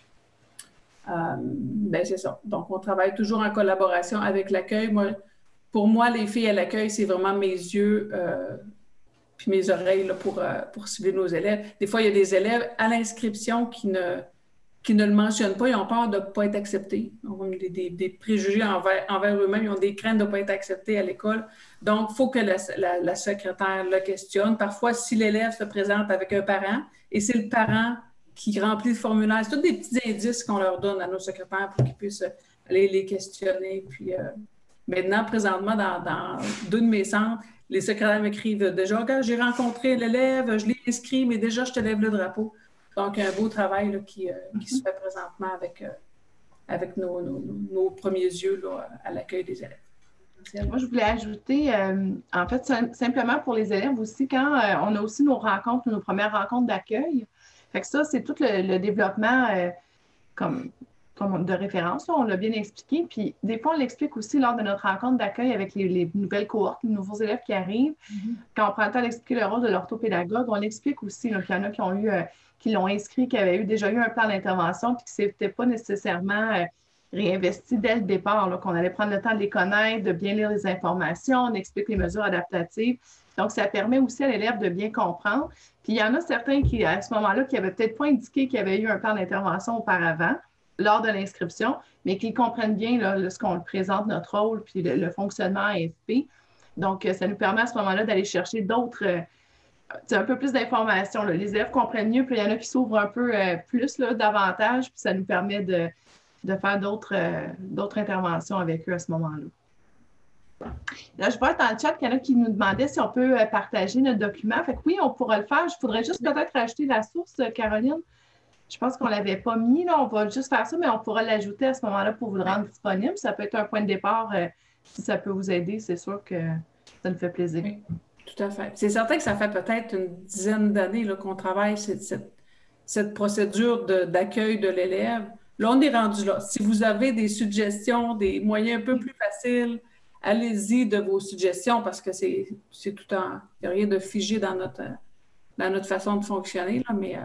Euh, ben c'est ça. Donc, on travaille toujours en collaboration avec l'accueil. Moi, pour moi, les filles à l'accueil, c'est vraiment mes yeux euh, puis mes oreilles là, pour, euh, pour cibler nos élèves. Des fois, il y a des élèves à l'inscription qui ne, qui ne le mentionnent pas. Ils ont peur de ne pas être acceptés. Ils ont des, des, des préjugés envers, envers eux-mêmes. Ils ont des craintes de ne pas être acceptés à l'école. Donc, il faut que la, la, la secrétaire le questionne. Parfois, si l'élève se présente avec un parent et c'est le parent qui remplit le formulaire, c'est tous des petits indices qu'on leur donne à nos secrétaires pour qu'ils puissent aller les questionner. Puis, euh, maintenant, présentement, dans, dans deux de mes centres, les secrétaires m'écrivent déjà, regarde, j'ai rencontré l'élève, je l'ai inscrit, mais déjà, je te lève le drapeau. Donc, un beau travail là, qui, euh, qui se fait présentement avec, euh, avec nos, nos, nos premiers yeux là, à l'accueil des élèves. Moi, je voulais ajouter, euh, en fait, simplement pour les élèves aussi, quand euh, on a aussi nos rencontres, nos premières rencontres d'accueil. Fait que ça, c'est tout le, le développement euh, comme, comme de référence, là, on l'a bien expliqué. Puis des fois, on l'explique aussi lors de notre rencontre d'accueil avec les, les nouvelles cohortes, les nouveaux élèves qui arrivent. Mm-hmm. Quand on prend le temps d'expliquer le rôle de l'orthopédagogue, on l'explique aussi qu'il y en a qui ont eu, euh, qui l'ont inscrit, qui avaient eu, déjà eu un plan d'intervention, puis qui ne s'étaient pas nécessairement euh, réinvestis dès le départ, là, qu'on allait prendre le temps de les connaître, de bien lire les informations, on explique les mesures adaptatives. Donc, ça permet aussi à l'élève de bien comprendre. Puis, il y en a certains qui, à ce moment-là, qui n'avaient peut-être pas indiqué qu'il y avait eu un plan d'intervention auparavant lors de l'inscription, mais qui comprennent bien là, lorsqu'on présente notre rôle puis le, le fonctionnement A F P. Donc, ça nous permet à ce moment-là d'aller chercher d'autres, euh, un peu plus d'informations. Là. Les élèves comprennent mieux, puis il y en a qui s'ouvrent un peu euh, plus, là, davantage, puis ça nous permet de, de faire d'autres, euh, d'autres interventions avec eux à ce moment-là. Là, je vois dans le chat qu'il y en a qui nous demandaient si on peut partager notre document. Fait que oui, on pourra le faire. Je voudrais juste peut-être rajouter la source, Caroline. Je pense qu'on ne l'avait pas mis. Là. On va juste faire ça, mais on pourra l'ajouter à ce moment-là pour vous le rendre disponible. Ça peut être un point de départ. Euh, si ça peut vous aider, c'est sûr que ça nous fait plaisir. Oui, tout à fait. C'est certain que ça fait peut-être une dizaine d'années là, qu'on travaille cette, cette, cette procédure de, d'accueil de l'élève. Là, on est rendu là. Si vous avez des suggestions, des moyens un peu plus faciles, allez-y de vos suggestions parce que c'est, c'est tout en... Il n'y a rien de figé dans notre, dans notre façon de fonctionner, là, mais euh,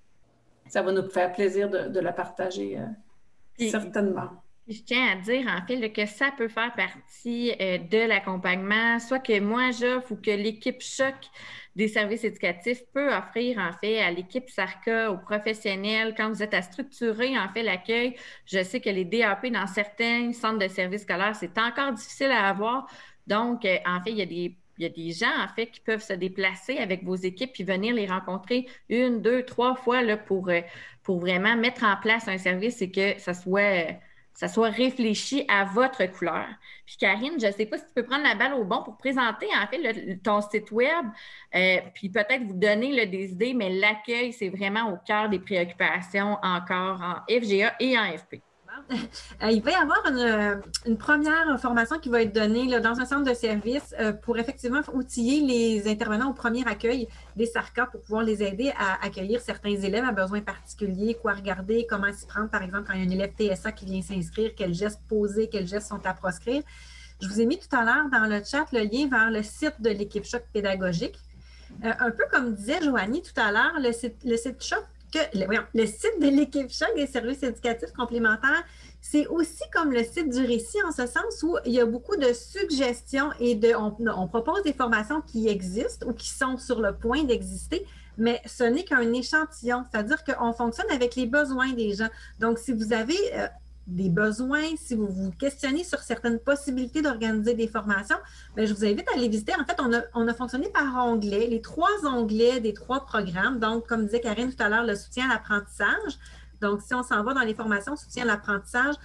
ça va nous faire plaisir de, de la partager, euh, Puis, certainement. Je tiens à dire, en fait, là, que ça peut faire partie euh, de l'accompagnement, soit que moi, j'offre ou que l'équipe Choc des services éducatifs peut offrir, en fait, à l'équipe SARCA, aux professionnels, quand vous êtes à structurer, en fait, l'accueil. Je sais que les D A P dans certains centres de services scolaires, c'est encore difficile à avoir. Donc, euh, en fait, il y a des Il y a des gens, en fait, qui peuvent se déplacer avec vos équipes puis venir les rencontrer une, deux, trois fois là, pour, pour vraiment mettre en place un service et que ça soit, ça soit réfléchi à votre couleur. Puis Karine, je ne sais pas si tu peux prendre la balle au bon pour présenter, en fait, le, ton site web, euh, puis peut-être vous donner là, des idées, mais l'accueil, c'est vraiment au cœur des préoccupations encore en F G A et en F P. Il va y avoir une, une première formation qui va être donnée là, dans un centre de service euh, pour effectivement outiller les intervenants au premier accueil des SARCA pour pouvoir les aider à accueillir certains élèves à besoins particuliers, quoi regarder, comment s'y prendre, par exemple, quand il y a un élève T S A qui vient s'inscrire, quels gestes poser, quels gestes sont à proscrire. Je vous ai mis tout à l'heure dans le chat le lien vers le site de l'équipe Choc pédagogique. Euh, un peu comme disait Joanie tout à l'heure, le site, le site Choc Que, le, voyons, le site de l'équipe Choc des services éducatifs complémentaires, c'est aussi comme le site du récit en ce sens où il y a beaucoup de suggestions et de, on, on propose des formations qui existent ou qui sont sur le point d'exister, mais ce n'est qu'un échantillon, c'est-à-dire qu'on fonctionne avec les besoins des gens. Donc, si vous avez euh, des besoins, si vous vous questionnez sur certaines possibilités d'organiser des formations, bien, je vous invite à les visiter. En fait, on a, on a fonctionné par onglets, les trois onglets des trois programmes. Donc, comme disait Karine tout à l'heure, le soutien à l'apprentissage. Donc, si on s'en va dans les formations soutien à l'apprentissage,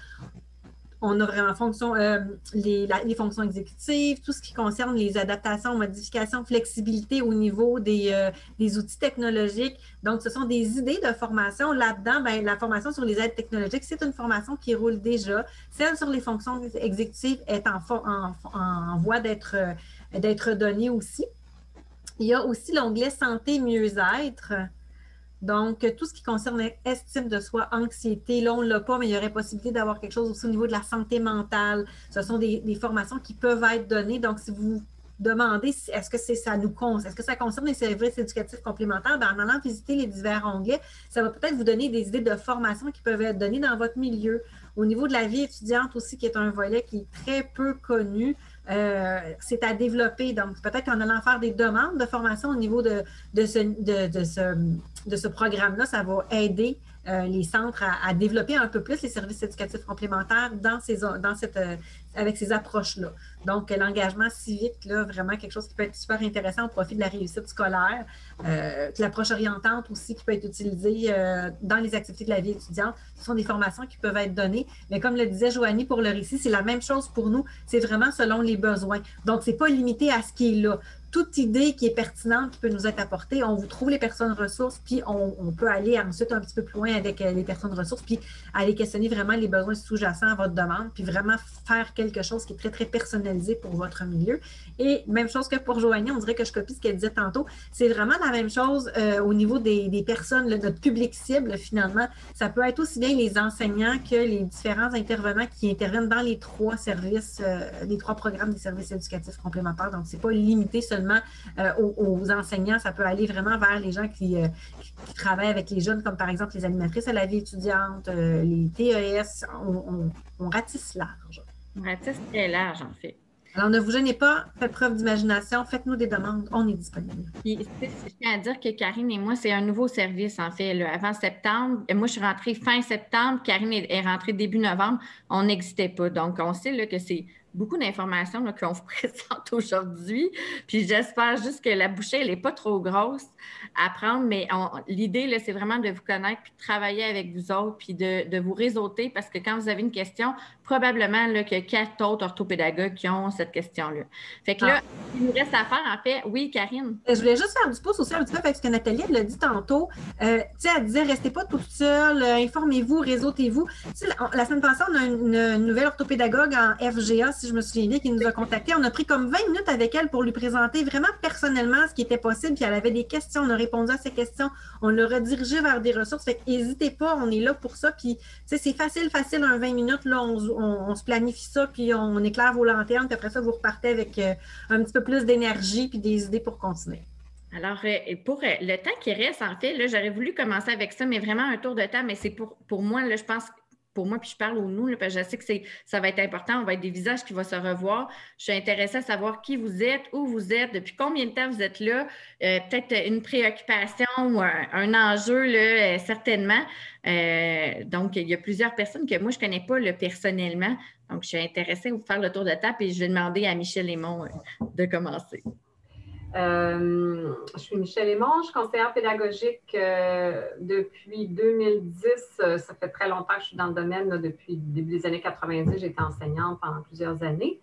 on aurait en fonction euh, les, la, les fonctions exécutives, tout ce qui concerne les adaptations, modifications, flexibilité au niveau des, euh, des outils technologiques. Donc, ce sont des idées de formation. Là-dedans, bien, la formation sur les aides technologiques, c'est une formation qui roule déjà. Celle sur les fonctions exécutives est en, en, en voie d'être, euh, d'être donnée aussi. Il y a aussi l'onglet santé mieux-être. Donc, tout ce qui concerne estime de soi, anxiété, là, on ne l'a pas, mais il y aurait possibilité d'avoir quelque chose aussi au niveau de la santé mentale. Ce sont des, des formations qui peuvent être données. Donc, si vous demandez est-ce que c'est, ça nous concerne, est-ce que ça concerne les services éducatifs complémentaires, bien, en allant visiter les divers onglets, ça va peut-être vous donner des idées de formations qui peuvent être données dans votre milieu. Au niveau de la vie étudiante aussi, qui est un volet qui est très peu connu, euh, c'est à développer. Donc, peut-être qu'en allant faire des demandes de formation au niveau de, de ce, de, de ce, de ce programme-là, ça va aider euh, les centres à, à développer un peu plus les services éducatifs complémentaires dans ces, dans cette, euh, avec ces approches-là. Donc, l'engagement civique, là, vraiment quelque chose qui peut être super intéressant au profit de la réussite scolaire. Euh, l'approche orientante aussi qui peut être utilisée euh, dans les activités de la vie étudiante. Ce sont des formations qui peuvent être données. Mais comme le disait Joanie pour le récit, c'est la même chose pour nous. C'est vraiment selon les besoins. Donc, ce n'est pas limité à ce qui est là. Toute idée qui est pertinente, qui peut nous être apportée, on vous trouve les personnes ressources, puis on, on peut aller ensuite un petit peu plus loin avec les personnes ressources, puis aller questionner vraiment les besoins sous-jacents à votre demande, puis vraiment faire quelque chose qui est très, très personnalisé pour votre milieu. Et même chose que pour Joanie, on dirait que je copie ce qu'elle disait tantôt, c'est vraiment la même chose euh, au niveau des, des personnes, là, notre public cible, finalement. Ça peut être aussi bien les enseignants que les différents intervenants qui interviennent dans les trois services, euh, les trois programmes des services éducatifs complémentaires. Donc, c'est pas limité seulement Euh, aux, aux enseignants, ça peut aller vraiment vers les gens qui, euh, qui, qui travaillent avec les jeunes, comme par exemple les animatrices à la vie étudiante, euh, les T E S, on, on, on ratisse large. On ratisse très large, en fait. Alors, ne vous gênez pas, faites preuve d'imagination, faites-nous des demandes, on est disponible. Puis, je tiens à dire que Karine et moi, c'est un nouveau service, en fait. Là, avant septembre, moi, je suis rentrée fin septembre, Karine est rentrée début novembre, on n'existait pas. Donc, on sait là, que c'est beaucoup d'informations qu'on vous présente aujourd'hui. Puis j'espère juste que la bouchée, elle n'est pas trop grosse à prendre, mais l'idée, c'est vraiment de vous connaître, puis de travailler avec vous autres, puis de, de vous réseauter, parce que quand vous avez une question, probablement là, qu'il y a quatre autres orthopédagogues qui ont cette question-là. Fait que là, ah. il nous reste à faire, en fait, oui, Karine? Je voulais juste faire du pouce aussi un petit peu avec ce que Nathalie l'a dit tantôt. Euh, tu sais, elle disait, restez pas toute seule, euh, informez-vous, réseautez-vous. Tu sais, la, la semaine passée, on a une, une nouvelle orthopédagogue en F G A, si je me souviens bien, qui nous a contactés. On a pris comme vingt minutes avec elle pour lui présenter vraiment personnellement ce qui était possible, puis elle avait des questions, on a répondu à ses questions, on l'a redirigé vers des ressources. Fait qu'hésitez pas, on est là pour ça. Puis, tu sais, c'est facile, facile, un vingt minutes, là, on, on, on se planifie ça, puis on, on éclaire vos lanternes, puis après ça, vous repartez avec euh, un petit peu plus d'énergie puis des idées pour continuer. Alors, pour le temps qui reste, en fait, là, j'aurais voulu commencer avec ça, mais vraiment un tour de temps, mais c'est pour, pour moi, là, je pense, pour moi, puis je parle au nous, là, parce que je sais que c'est, ça va être important, on va être des visages qui vont se revoir. Je suis intéressée à savoir qui vous êtes, où vous êtes, depuis combien de temps vous êtes là, euh, peut-être une préoccupation ou un, un enjeu, là, euh, certainement. Euh, donc, il y a plusieurs personnes que moi, je ne connais pas là, personnellement. Donc, je suis intéressée à vous faire le tour de table et je vais demander à Michèle Aymon euh, de commencer. Euh, je suis Michèle Aymon, je suis conseillère pédagogique euh, depuis deux mille dix. Euh, ça fait très longtemps que je suis dans le domaine, là, depuis le début des années quatre-vingt-dix. J'ai été enseignante pendant plusieurs années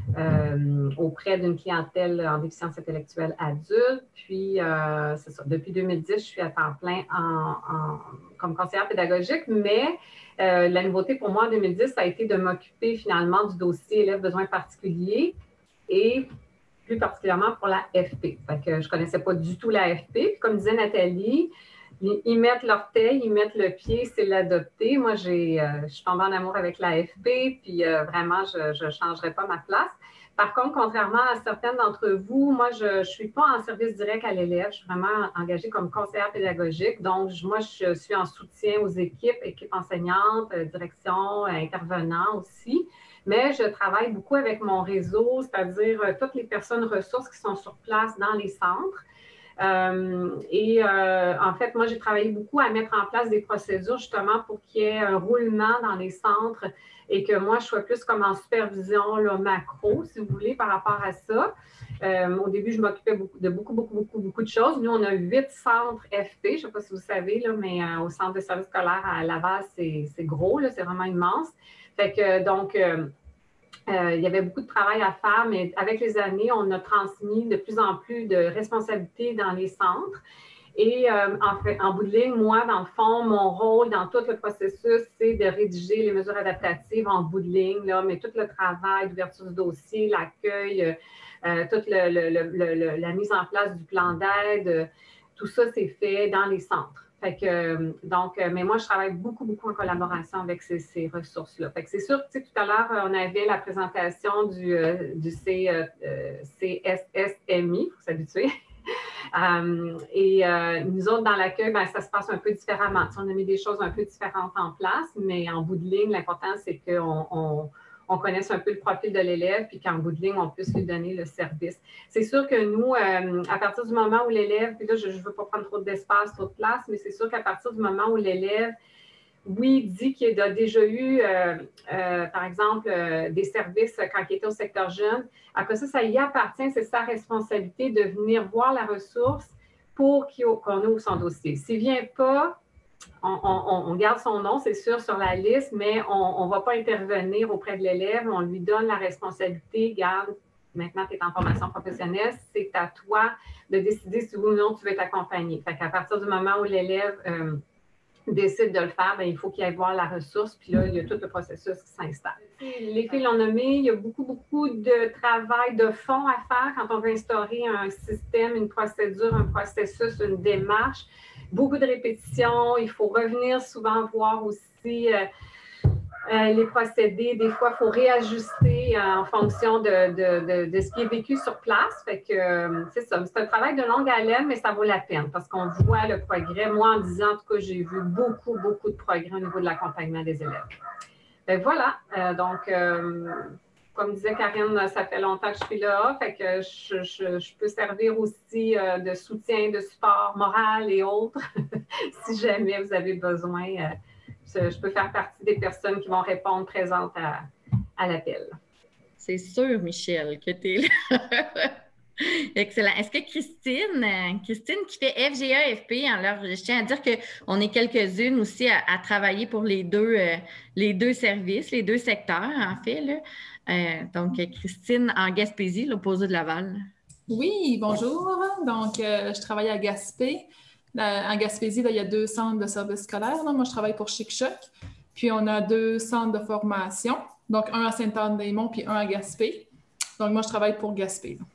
euh, auprès d'une clientèle en déficience intellectuelle adulte. Puis, euh, c'est ça, depuis deux mille dix, je suis à temps plein en, en, comme conseillère pédagogique, mais euh, la nouveauté pour moi en deux mille dix, ça a été de m'occuper finalement du dossier élèves besoins particuliers et plus particulièrement pour la F P. Fait que je ne connaissais pas du tout la F P. Puis comme disait Nathalie, ils mettent l'orteil, ils mettent le pied, c'est l'adopter. Moi, j'ai, euh, je suis tombée en amour avec la F P, puis euh, vraiment, je ne changerais pas ma place. Par contre, contrairement à certaines d'entre vous, moi, je ne suis pas en service direct à l'élève. Je suis vraiment engagée comme conseillère pédagogique. Donc, je, moi, je suis en soutien aux équipes, équipes enseignantes, euh, direction, euh, intervenants aussi. Mais je travaille beaucoup avec mon réseau, c'est-à-dire euh, toutes les personnes ressources qui sont sur place dans les centres. Euh, et euh, en fait, moi, j'ai travaillé beaucoup à mettre en place des procédures justement pour qu'il y ait un roulement dans les centres et que moi, je sois plus comme en supervision là, macro, si vous voulez, par rapport à ça. Euh, au début, je m'occupais beaucoup, de beaucoup, beaucoup, beaucoup, beaucoup de choses. Nous, on a huit centres F P, je ne sais pas si vous savez, là, mais euh, au centre de service scolaire à Laval, c'est gros, c'est vraiment immense. Fait que donc, euh, euh, il y avait beaucoup de travail à faire, mais avec les années, on a transmis de plus en plus de responsabilités dans les centres. Et euh, en, fait, en bout de ligne, moi, dans le fond, mon rôle dans tout le processus, c'est de rédiger les mesures adaptatives en bout de ligne, là, mais tout le travail d'ouverture du dossier, l'accueil, euh, toute le, le, le, le, la mise en place du plan d'aide, euh, tout ça, c'est fait dans les centres. Fait que, donc, mais moi, je travaille beaucoup, beaucoup en collaboration avec ces, ces ressources-là. Fait que c'est sûr, tu sais, tout à l'heure, on avait la présentation du, euh, du C, euh, C S S M I, il faut s'habituer. um, et euh, nous autres, dans l'accueil, ben, ça se passe un peu différemment. Tu sais, on a mis des choses un peu différentes en place, mais en bout de ligne, l'important, c'est qu'on on, on connaisse un peu le profil de l'élève, puis qu'en bout de ligne, on puisse lui donner le service. C'est sûr que nous, euh, à partir du moment où l'élève, puis là, je ne veux pas prendre trop d'espace, trop de place, mais c'est sûr qu'à partir du moment où l'élève, oui, dit qu'il a déjà eu, euh, euh, par exemple, euh, des services quand il était au secteur jeune. Après ça, ça y appartient, c'est sa responsabilité de venir voir la ressource pour qu'on ouvre son dossier. S'il ne vient pas, on, on, on garde son nom, c'est sûr, sur la liste, mais on ne va pas intervenir auprès de l'élève. On lui donne la responsabilité, garde, maintenant tu es en formation professionnelle, c'est à toi de décider si oui ou non tu veux être accompagné. Fait qu'à partir du moment où l'élève euh, décide de le faire, bien, il faut qu'il aille voir la ressource, puis là, il y a tout le processus qui s'installe. Les filles l'ont nommé, il y a beaucoup, beaucoup de travail de fond à faire quand on veut instaurer un système, une procédure, un processus, une démarche. Beaucoup de répétitions, il faut revenir souvent voir aussi euh, euh, les procédés. Des fois, il faut réajuster en fonction de, de, de, de ce qui est vécu sur place. Fait que euh, c'est ça, c'est un travail de longue haleine, mais ça vaut la peine parce qu'on voit le progrès. Moi, en dix ans, en tout cas, j'ai vu beaucoup, beaucoup de progrès au niveau de l'accompagnement des élèves. Fait que voilà, euh, donc... Euh, Comme disait Karine, ça fait longtemps que je suis là, fait que je, je, je peux servir aussi euh, de soutien, de support moral et autres. Si jamais vous avez besoin, euh, je, je peux faire partie des personnes qui vont répondre présentes à, à l'appel. C'est sûr, Michel, que tu es là. Excellent. Est-ce que Christine, Christine qui fait F G A F P, alors je tiens à dire qu'on est quelques-unes aussi à, à travailler pour les deux, euh, les deux services, les deux secteurs, en fait, là. Euh, donc, Christine, en Gaspésie, l'opposé de Laval. Oui, bonjour. Donc, euh, je travaille à Gaspé. Là, en Gaspésie, là, il y a deux centres de services scolaires. Là. Moi, je travaille pour Chic-Choc. Puis, on a deux centres de formation. Donc, un à Sainte-Anne-des-Monts puis un à Gaspé. Donc, moi, je travaille pour Gaspé. Là.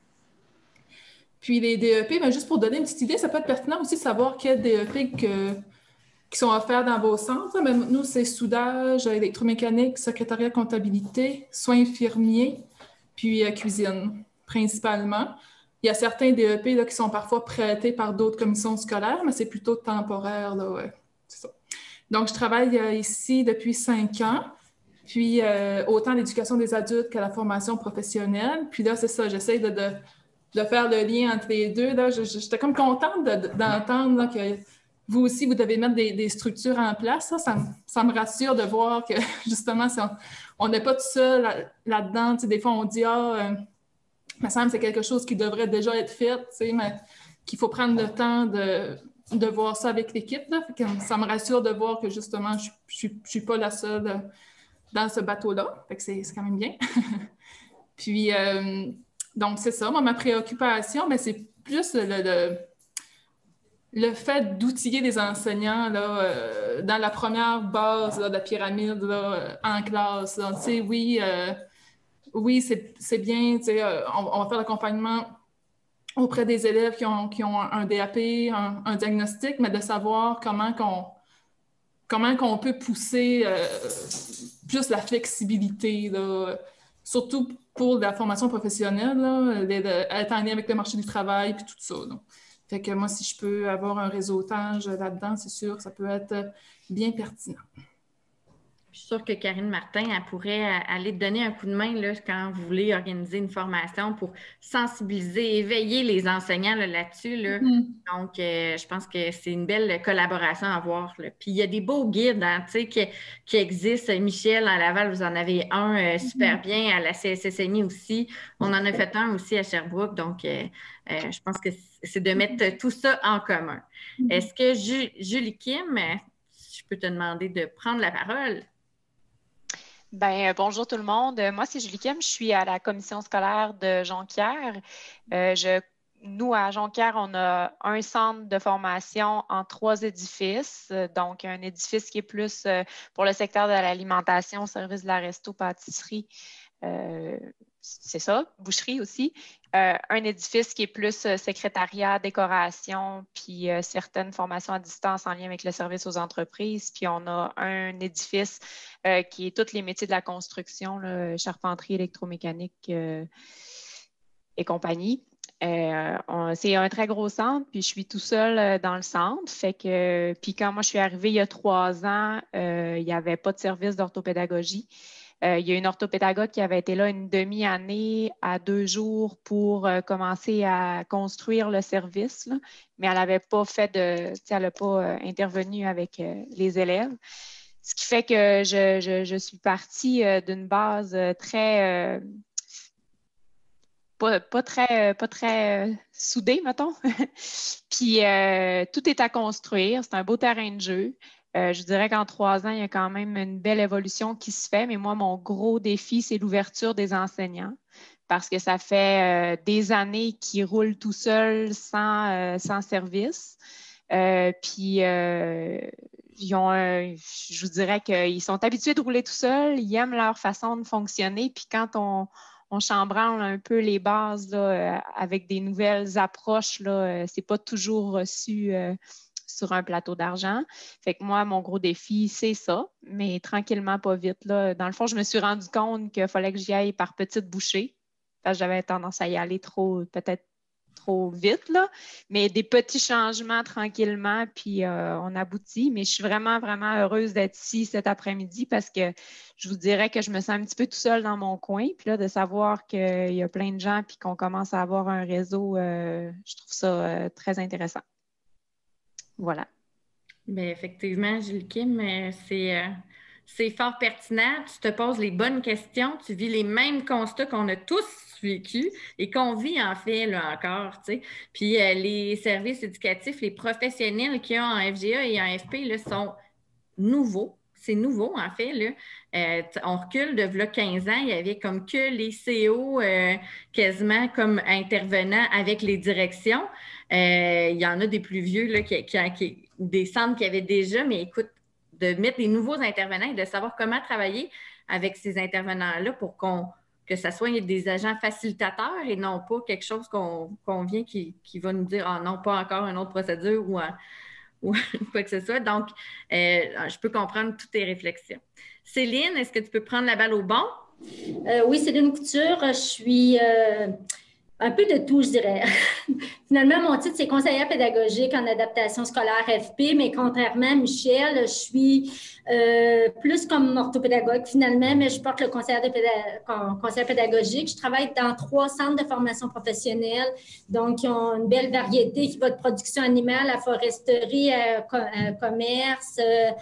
Puis, les D E P, bien, juste pour donner une petite idée, ça peut être pertinent aussi de savoir quels D E P que, qui sont offerts dans vos centres. Mais nous, c'est soudage, électromécanique, secrétariat, comptabilité, soins infirmiers, puis euh, cuisine, principalement. Il y a certains D E P là, qui sont parfois prêtés par d'autres commissions scolaires, mais c'est plutôt temporaire. Là, ouais. C'est ça. Donc, je travaille euh, ici depuis cinq ans, puis euh, autant l'éducation des adultes qu'à la formation professionnelle. Puis là, c'est ça, j'essaie de, de, de faire le lien entre les deux. Là. Je, je, j'étais comme contente de, de, d'entendre là, que vous aussi, vous devez mettre des, des structures en place. Ça, ça, ça me rassure de voir que, justement, on n'est pas tout seul là, là-dedans. Tu sais, des fois, on dit « Ah, euh, il me semble que c'est quelque chose qui devrait déjà être fait, tu sais, mais qu'il faut prendre le temps de, de voir ça avec l'équipe. Là. Fait que ça me rassure de voir que, justement, je ne suis pas la seule dans ce bateau-là. Fait que c'est, c'est quand même bien. Puis, euh, donc, c'est ça. Moi, ma préoccupation, bien, c'est plus le... le Le fait d'outiller les enseignants là, euh, dans la première base là, de la pyramide là, en classe. Donc, tu sais, oui, euh, oui c'est, c'est bien, tu sais, euh, on, on va faire l'accompagnement auprès des élèves qui ont, qui ont un D A P, un, un diagnostic, mais de savoir comment qu'on, comment qu'on peut pousser euh, plus la flexibilité, là, surtout pour la formation professionnelle, là, être en lien avec le marché du travail et tout ça. Donc. Fait que moi, si je peux avoir un réseautage là-dedans, c'est sûr que ça peut être bien pertinent. Je suis sûre que Karine Martin, elle pourrait aller te donner un coup de main là, quand vous voulez organiser une formation pour sensibiliser, éveiller les enseignants là, là-dessus. Là. Mm-hmm. Donc, euh, je pense que c'est une belle collaboration à avoir. Là. Puis, il y a des beaux guides hein, qui, qui existent. Michel, à Laval, vous en avez un euh, super mm-hmm. bien. À la C S S M I aussi. On en a fait un aussi à Sherbrooke. Donc, euh, euh, je pense que c'est de mettre tout ça en commun. Mm-hmm. Est-ce que Ju- Julie Kim, je peux te demander de prendre la parole? Bien, bonjour tout le monde. Moi, c'est Julie Kim. Je suis à la commission scolaire de Jonquière. Euh, je, nous, à Jonquière, on a un centre de formation en trois édifices. Donc, un édifice qui est plus pour le secteur de l'alimentation, service de la resto, pâtisserie. Euh, c'est ça, boucherie aussi. Euh, un édifice qui est plus euh, secrétariat, décoration, puis euh, certaines formations à distance en lien avec le service aux entreprises. Puis on a un édifice euh, qui est tous les métiers de la construction, là, charpenterie, électromécanique euh, et compagnie. Euh, on, c'est un très gros centre, puis je suis tout seul euh, dans le centre. Fait que, puis quand moi je suis arrivée il y a trois ans, euh, il n'y avait pas de service d'orthopédagogie. Euh, il y a une orthopédagogue qui avait été là une demi-année à deux jours pour euh, commencer à construire le service, là, mais elle n'avait pas fait de, elle n'a pas euh, intervenu avec euh, les élèves. Ce qui fait que je, je, je suis partie euh, d'une base euh, très, euh, pas, pas très, pas très euh, soudée, mettons. Puis euh, tout est à construire, c'est un beau terrain de jeu. Euh, je dirais qu'en trois ans, il y a quand même une belle évolution qui se fait, mais moi, mon gros défi, c'est l'ouverture des enseignants parce que ça fait euh, des années qu'ils roulent tout seuls sans, euh, sans service. Euh, puis, euh, ils ont un, je vous dirais qu'ils sont habitués de rouler tout seuls, ils aiment leur façon de fonctionner, puis quand on, on chambranle un peu les bases là, avec des nouvelles approches, là, c'est pas toujours reçu euh, sur un plateau d'argent. Fait que moi, mon gros défi, c'est ça, mais tranquillement, pas vite. Là. Dans le fond, je me suis rendu compte qu'il fallait que j'y aille par petites bouchées, parce que j'avais tendance à y aller trop, peut-être trop vite, là, mais des petits changements tranquillement, puis euh, on aboutit. Mais je suis vraiment, vraiment heureuse d'être ici cet après-midi parce que je vous dirais que je me sens un petit peu tout seul dans mon coin, puis là, de savoir qu'il y a plein de gens puis qu'on commence à avoir un réseau, euh, je trouve ça euh, très intéressant. Voilà. Bien, effectivement, Julie Kim, c'est, euh, c'est fort pertinent. Tu te poses les bonnes questions, tu vis les mêmes constats qu'on a tous vécu et qu'on vit en fait là encore, tu sais. Puis euh, les services éducatifs, les professionnels qu'il y a en F G A et en F P là, sont nouveaux. C'est nouveau, en fait. Là. Euh, on recule de là, quinze ans, il y avait comme que les C O euh, quasiment comme intervenants avec les directions. Euh, il y en a des plus vieux, là, qui, qui, qui, des centres qui avaient déjà, mais écoute, de mettre des nouveaux intervenants et de savoir comment travailler avec ces intervenants-là pour qu'on que ce soit des agents facilitateurs et non pas quelque chose qu'on, qu'on vient qui, qui va nous dire « Ah non, pas encore une autre procédure » ou, ou quoi que ce soit. Donc, euh, je peux comprendre toutes tes réflexions. Céline, est-ce que tu peux prendre la balle au bon? Euh, oui, Céline Couture. Je suis euh, un peu de tout, je dirais. Finalement, mon titre, c'est conseillère pédagogique en adaptation scolaire F P, mais contrairement à Michel, je suis euh, plus comme orthopédagogue finalement, mais je porte le conseiller, de pédag... conseiller pédagogique. Je travaille dans trois centres de formation professionnelle, donc ils ont une belle variété qui va de production animale à foresterie, à, à commerce,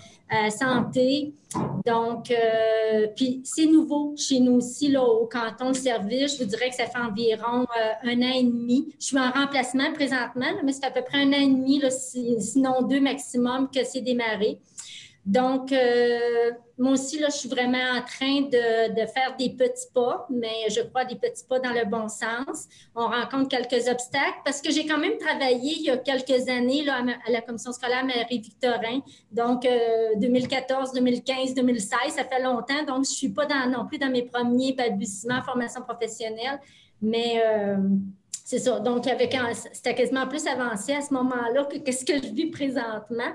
à santé. Donc, euh, puis c'est nouveau chez nous aussi, là, au canton de service. Je vous dirais que ça fait environ euh, un an et demi. Je suis en remplacement présentement, là, mais ça fait à peu près un an et demi, là, sinon deux maximum, que c'est démarré. Donc, euh, moi aussi, là, je suis vraiment en train de, de faire des petits pas, mais je crois des petits pas dans le bon sens. On rencontre quelques obstacles parce que j'ai quand même travaillé il y a quelques années là, à la commission scolaire Marie-Victorin, donc euh, deux mille quatorze, deux mille quinze, deux mille seize, ça fait longtemps, donc je ne suis pas dans, non plus dans mes premiers balbutiements en formation professionnelle, mais... Euh, c'est ça. Donc, avec un, c'était quasiment plus avancé à ce moment-là que ce que je vis présentement.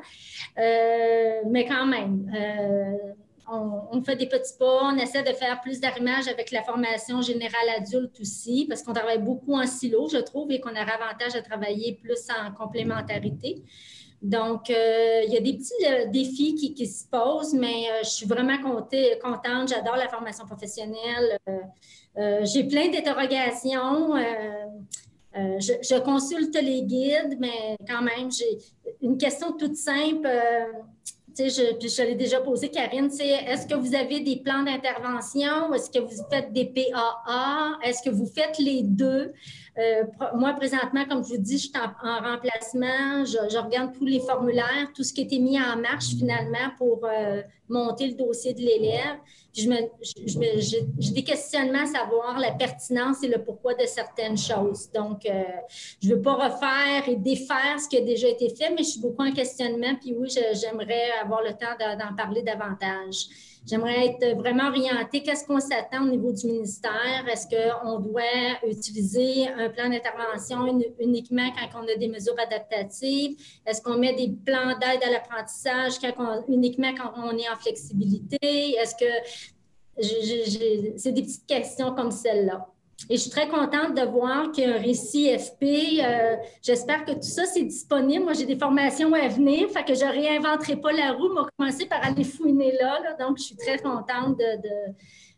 Euh, mais quand même, euh, on, on fait des petits pas. On essaie de faire plus d'arrimage avec la formation générale adulte aussi, parce qu'on travaille beaucoup en silo, je trouve, et qu'on a avantage à travailler plus en complémentarité. Donc, euh, il y a des petits euh, défis qui, qui se posent, mais euh, je suis vraiment comptée, contente. J'adore la formation professionnelle. Euh, euh, j'ai plein d'interrogations. Euh, euh, je, je consulte les guides, mais quand même, j'ai une question toute simple. Euh, tu sais, je, puis je l'ai déjà posée, Karine, c'est est-ce que vous avez des plans d'intervention? Est-ce que vous faites des P A A? Est-ce que vous faites les deux? Euh, moi, présentement, comme je vous dis, je suis en, en remplacement. Je, je regarde tous les formulaires, tout ce qui a été mis en marche finalement pour euh, monter le dossier de l'élève. Je me, je me, j'ai, j'ai des questionnements à savoir la pertinence et le pourquoi de certaines choses. Donc, euh, je ne veux pas refaire et défaire ce qui a déjà été fait, mais je suis beaucoup en questionnement. Puis oui, je, j'aimerais avoir le temps de, d'en parler davantage. J'aimerais être vraiment orientée. Qu'est-ce qu'on s'attend au niveau du ministère? Est-ce qu'on doit utiliser un plan d'intervention uniquement quand on a des mesures adaptatives? Est-ce qu'on met des plans d'aide à l'apprentissage quand on, uniquement quand on est en flexibilité? Est-ce que je, je, je, c'est des petites questions comme celle-là. Et je suis très contente de voir qu'il y a un récit F P. Euh, j'espère que tout ça, c'est disponible. Moi, j'ai des formations à venir, fait que je ne réinventerai pas la roue, mais on va commencer par aller fouiner là, là. Donc, je suis très contente de, de,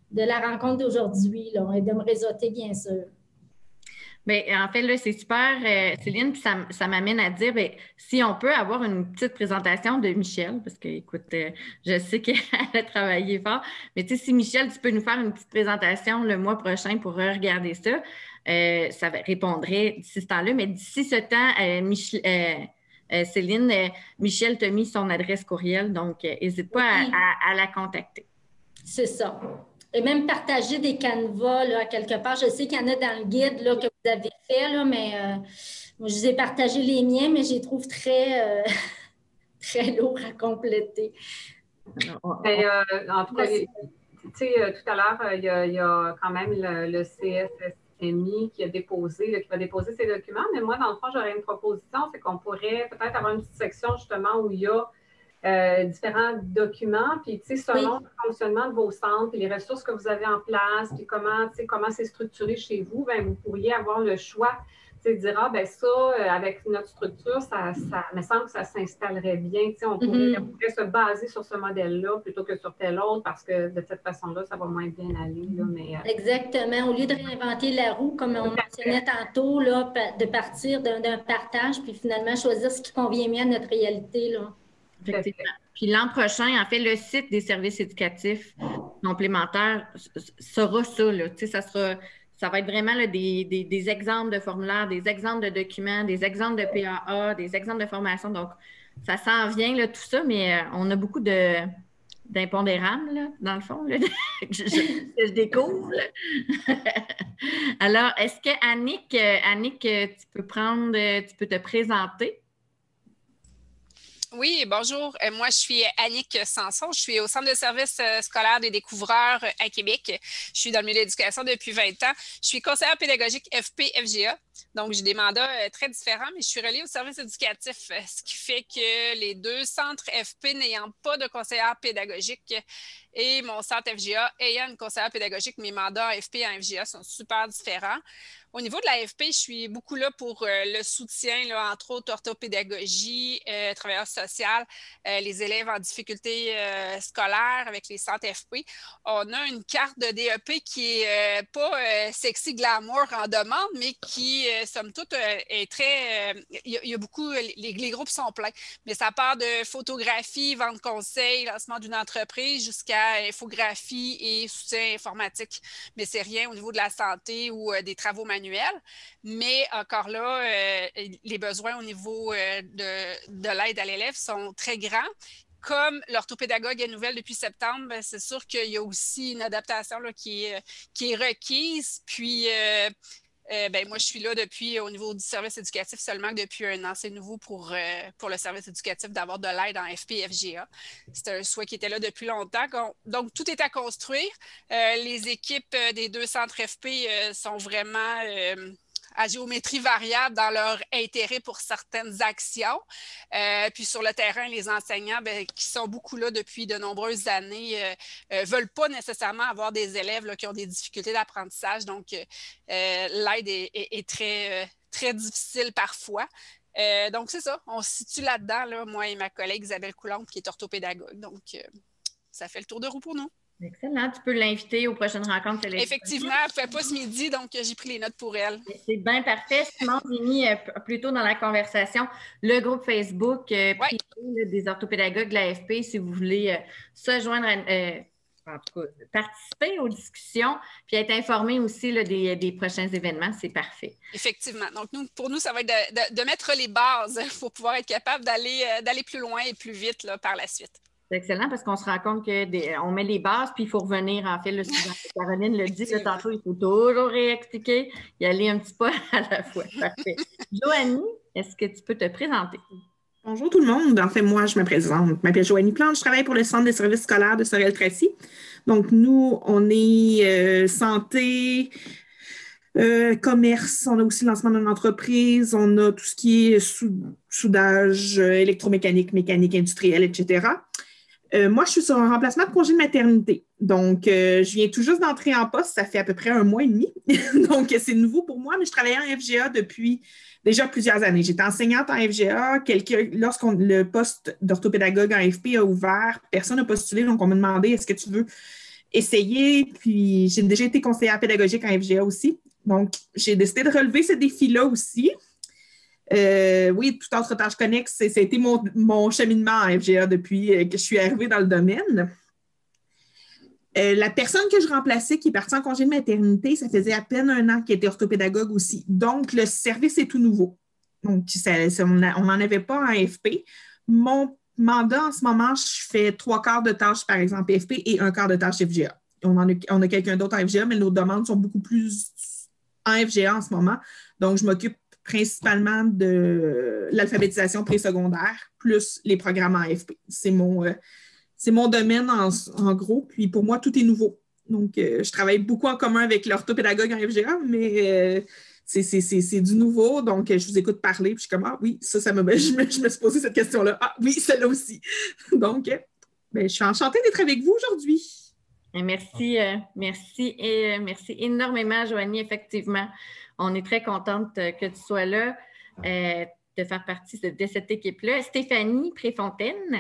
de la rencontre d'aujourd'hui là, et de me réseauter, bien sûr. Bien, en fait, là, c'est super, euh, Céline, puis ça, ça m'amène à dire, bien, si on peut avoir une petite présentation de Michel, parce que, écoute, euh, je sais qu'elle a travaillé fort, mais tu sais, si Michel, tu peux nous faire une petite présentation le mois prochain pour regarder ça, euh, ça répondrait d'ici ce temps-là, mais d'ici ce temps, euh, Mich euh, euh, Céline, euh, Michel t'a mis son adresse courriel, donc n'hésite euh, pas à, à, à la contacter. C'est ça. Et même partager des canevas, là, quelque part. Je sais qu'il y en a dans le guide là, que vous avez fait, là, mais euh, moi, je vous ai partagé les miens, mais je les trouve très, euh, très lourds à compléter. Mais, euh, en tout cas, tu sais, tout à l'heure, il, il y a quand même le, le C S S M I qui a déposé, là, qui va déposer ses documents, mais moi, dans le fond, j'aurais une proposition, c'est qu'on pourrait peut-être avoir une petite section, justement, où il y a Euh, différents documents, puis tu sais, selon oui. le fonctionnement de vos centres, puis les ressources que vous avez en place, puis comment, tu sais, comment c'est structuré chez vous, bien, vous pourriez avoir le choix, tu sais, de dire, ah, ben ça, euh, avec notre structure, ça, ça me semble que ça s'installerait bien, tu sais, on pourrait, mm-hmm. on pourrait se baser sur ce modèle-là plutôt que sur tel autre, parce que de cette façon-là, ça va moins bien aller, là, mais... Euh... Exactement. Au lieu de réinventer la roue, comme on mentionnait tantôt, là, de partir d'un partage, puis finalement choisir ce qui convient mieux à notre réalité, là. Effectivement. Puis l'an prochain, en fait, le site des services éducatifs complémentaires sera ça, là. Tu sais, ça sera, ça va être vraiment là, des, des, des exemples de formulaires, des exemples de documents, des exemples de P A A, des exemples de formation. Donc, ça s'en vient, là, tout ça, mais euh, on a beaucoup de d'impondérables, là, dans le fond, là, que je, je, je découvre. Alors, est-ce que Annick, Annick, tu peux prendre, tu peux te présenter? Oui, bonjour. Euh, moi, je suis Annick Sanson. Je suis au Centre de services euh, scolaires des découvreurs euh, à Québec. Je suis dans le milieu de l'éducation depuis vingt ans. Je suis conseillère pédagogique F P F G A. Donc, j'ai des mandats euh, très différents, mais je suis reliée au service éducatif, euh, ce qui fait que les deux centres F P n'ayant pas de conseillère pédagogique et mon centre F G A ayant une conseillère pédagogique, mes mandats en F P et en F G A sont super différents. Au niveau de la F P, je suis beaucoup là pour euh, le soutien, là, entre autres orthopédagogie, euh, travailleur social, euh, les élèves en difficulté euh, scolaire avec les centres F P. On a une carte de D E P qui est euh, pas euh, sexy glamour en demande, mais qui, euh, somme toute, euh, est très... Il euh, y, y a beaucoup... Les, les groupes sont pleins, mais ça part de photographie, vente conseil, lancement d'une entreprise, jusqu'à infographie et soutien informatique. Mais c'est rien au niveau de la santé ou euh, des travaux manuels. Mais encore là, euh, les besoins au niveau euh, de, de l'aide à l'élève sont très grands. Comme l'orthopédagogue est nouvelle depuis septembre, ben, c'est sûr qu'il y a aussi une adaptation là, qui, est, qui est requise. Puis, euh, euh, ben, moi, je suis là depuis, au niveau du service éducatif, seulement depuis un an. C'est nouveau pour, euh, pour le service éducatif d'avoir de l'aide en F P et F G A. C'est un souhait qui était là depuis longtemps. Donc, tout est à construire. Euh, les équipes des deux centres F P euh, sont vraiment... Euh, à géométrie variable dans leur intérêt pour certaines actions. Euh, puis sur le terrain, les enseignants ben, qui sont beaucoup là depuis de nombreuses années ne euh, euh, veulent pas nécessairement avoir des élèves là, qui ont des difficultés d'apprentissage. Donc, euh, l'aide est, est, est très, euh, très difficile parfois. Euh, donc, c'est ça. On se situe là-dedans, là, moi et ma collègue Isabelle Coulombe, qui est orthopédagogue. Donc, euh, ça fait le tour de roue pour nous. Excellent. Tu peux l'inviter aux prochaines rencontres. Effectivement, elle ne fait pas ce midi, donc j'ai pris les notes pour elle. C'est bien parfait. Simon, j'ai mis euh, plus tôt dans la conversation le groupe Facebook euh, ouais. privé, des orthopédagogues de la F P si vous voulez euh, se joindre, à, euh, en tout cas, participer aux discussions puis être informé aussi là, des, des prochains événements. C'est parfait. Effectivement. Donc, nous, pour nous, ça va être de, de, de mettre les bases pour pouvoir être capable d'aller euh, d'aller plus loin et plus vite là, par la suite. C'est excellent parce qu'on se rend compte qu'on met les bases, puis il faut revenir, en fait, là, Caroline le dit, là, tantôt, il faut toujours réexpliquer, y aller un petit pas à la fois. Parfait. Joanie, est-ce que tu peux te présenter? Bonjour tout le monde. En fait, moi, je me présente. Je m'appelle Joanie Plante, je travaille pour le Centre des services scolaires de Sorel-Tracy. Donc, nous, on est euh, santé, euh, commerce, on a aussi le lancement d'une entreprise, on a tout ce qui est sou soudage, euh, électromécanique, mécanique industrielle, et cetera. Euh, moi, je suis sur un remplacement de congé de maternité. Donc, euh, je viens tout juste d'entrer en poste. Ça fait à peu près un mois et demi. Donc, c'est nouveau pour moi, mais je travaillais en F G A depuis déjà plusieurs années. J'étais enseignante en F G A. Lorsqu'on le poste d'orthopédagogue en F P a ouvert, personne n'a postulé. Donc, on m'a demandé, est-ce que tu veux essayer, puis j'ai déjà été conseillère pédagogique en F G A aussi. Donc, j'ai décidé de relever ce défi-là aussi. Euh, oui, toute autre tâche connexe, ça a été mon, mon cheminement en F G A depuis que je suis arrivée dans le domaine. Euh, la personne que je remplaçais, qui est partie en congé de maternité, ça faisait à peine un an qu'elle était orthopédagogue aussi. Donc, le service est tout nouveau. Donc, ça, ça, on n'en avait pas en F P. Mon mandat, en ce moment, je fais trois quarts de tâches, par exemple, F P et un quart de tâches F G A. On, en a, on a quelqu'un d'autre en F G A, mais nos demandes sont beaucoup plus en F G A en ce moment. Donc, je m'occupe principalement de l'alphabétisation présecondaire, plus les programmes en F P. C'est mon... Euh, C'est mon domaine en, en gros, puis pour moi, tout est nouveau. Donc, euh, je travaille beaucoup en commun avec l'orthopédagogue en F G A, mais euh, c'est, c'est, c'est, c'est du nouveau. Donc, je vous écoute parler, puis je suis comme, ah oui, ça, ça me, je, me, je me suis posé cette question-là. Ah oui, celle-là aussi. Donc, ben, je suis enchantée d'être avec vous aujourd'hui. Merci, euh, merci et euh, merci énormément, Joanie. Effectivement, on est très contente que tu sois là, euh, de faire partie de, de cette équipe-là. Stéphanie Préfontaine.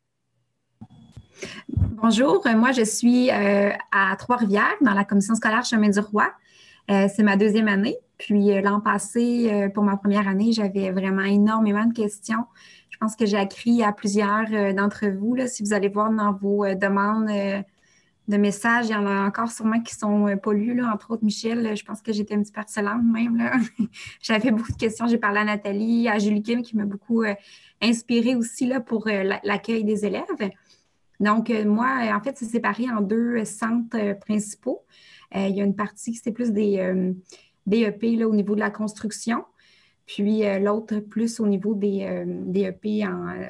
Bonjour, moi je suis euh, à Trois-Rivières dans la commission scolaire Chemin du Roi. Euh, c'est ma deuxième année. Puis euh, l'an passé, euh, pour ma première année, j'avais vraiment énormément de questions. Je pense que j'ai écrit à plusieurs euh, d'entre vous. Là, si vous allez voir dans vos euh, demandes euh, de messages, il y en a encore sûrement qui sont euh, pas lus. Là. Entre autres, Michel, je pense que j'étais un petit peu harcelante même. Là. J'avais beaucoup de questions. J'ai parlé à Nathalie, à Julie Kim qui m'a beaucoup euh, inspirée aussi là, pour euh, l'accueil des élèves. Donc, euh, moi, en fait, c'est séparé en deux centres euh, principaux. Euh, il y a une partie qui c'est plus des euh, D E P là, au niveau de la construction, puis euh, l'autre plus au niveau des euh, D E P en euh,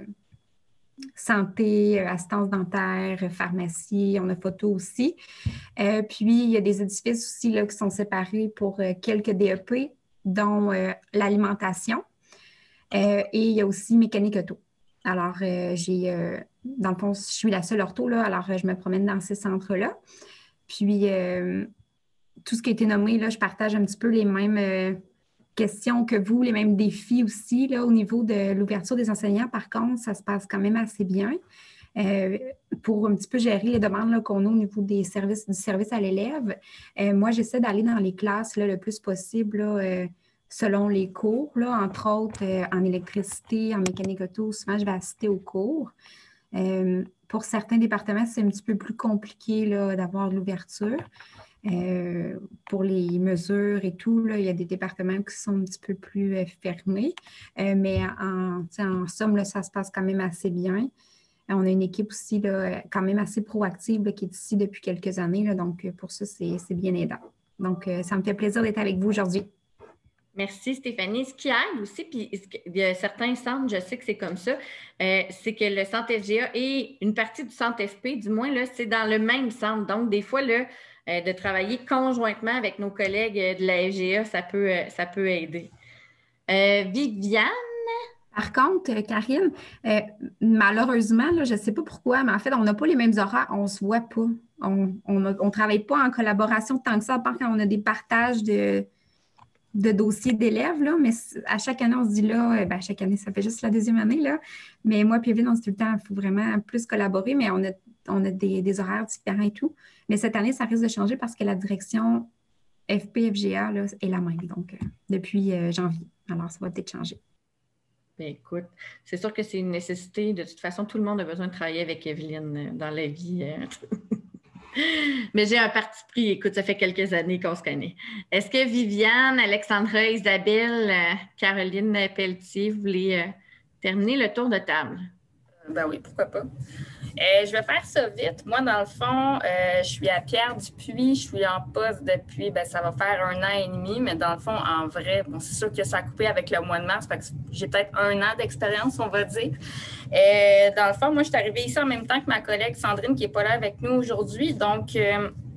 santé, euh, assistance dentaire, pharmacie, on a photo aussi. Euh, puis, il y a des édifices aussi là, qui sont séparés pour euh, quelques D E P, dont euh, l'alimentation. Euh, et il y a aussi mécanique auto. Alors, euh, j'ai, euh, dans le fond, je suis la seule ortho, là, alors euh, je me promène dans ces centres-là. Puis, euh, tout ce qui a été nommé, là, je partage un petit peu les mêmes euh, questions que vous, les mêmes défis aussi, là, au niveau de l'ouverture des enseignants. Par contre, ça se passe quand même assez bien euh, pour un petit peu gérer les demandes là, qu'on a au niveau des services, du service à l'élève. Euh, moi, j'essaie d'aller dans les classes là, le plus possible, là, euh, selon les cours, là, entre autres euh, en électricité, en mécanique auto, souvent je vais assister aux cours. Euh, pour certains départements, c'est un petit peu plus compliqué là, d'avoir de l'ouverture. Euh, pour les mesures et tout, là, il y a des départements qui sont un petit peu plus euh, fermés, euh, mais en, en somme, là, ça se passe quand même assez bien. On a une équipe aussi là, quand même assez proactive là, qui est ici depuis quelques années, là, donc pour ça, c'est, c'est bien aidant. Donc, euh, ça me fait plaisir d'être avec vous aujourd'hui. Merci Stéphanie. Ce qui aide aussi, puis il y a certains centres, je sais que c'est comme ça, euh, c'est que le centre F G A et une partie du centre F P, du moins, là, c'est dans le même centre. Donc, des fois, là, euh, de travailler conjointement avec nos collègues de la F G A, ça peut, euh, ça peut aider. Euh, Viviane? Par contre, Karine, euh, malheureusement, là, je ne sais pas pourquoi, mais en fait, on n'a pas les mêmes horaires, on ne se voit pas. On ne travaille pas en collaboration tant que ça, à part quand on a des partages de... de dossiers d'élèves, là, mais à chaque année, on se dit là, ben, à chaque année, ça fait juste la deuxième année, là, mais moi et Evelyne, on se dit tout le temps, il faut vraiment plus collaborer, mais on a, on a des, des horaires différents et tout. Mais cette année, ça risque de changer parce que la direction F P F G A là, est la même, donc euh, depuis euh, janvier. Alors, ça va peut-être changer. Bien, écoute, c'est sûr que c'est une nécessité. De toute façon, tout le monde a besoin de travailler avec Evelyne dans la vie. Mais j'ai un parti pris. Écoute, ça fait quelques années qu'on se connaît. Est-ce que Viviane, Alexandra, Isabelle, euh, Caroline Pelletier, vous voulez euh, terminer le tour de table? Ben oui, pourquoi pas. Euh, je vais faire ça vite. Moi, dans le fond, euh, je suis à Pierre-du-Puy. Je suis en poste depuis, ben, ça va faire un an et demi, mais dans le fond, en vrai, bon, c'est sûr que ça a coupé avec le mois de mars, parce que j'ai peut-être un an d'expérience, on va dire. Euh, dans le fond, moi, je suis arrivée ici en même temps que ma collègue Sandrine, qui n'est pas là avec nous aujourd'hui. Donc, euh,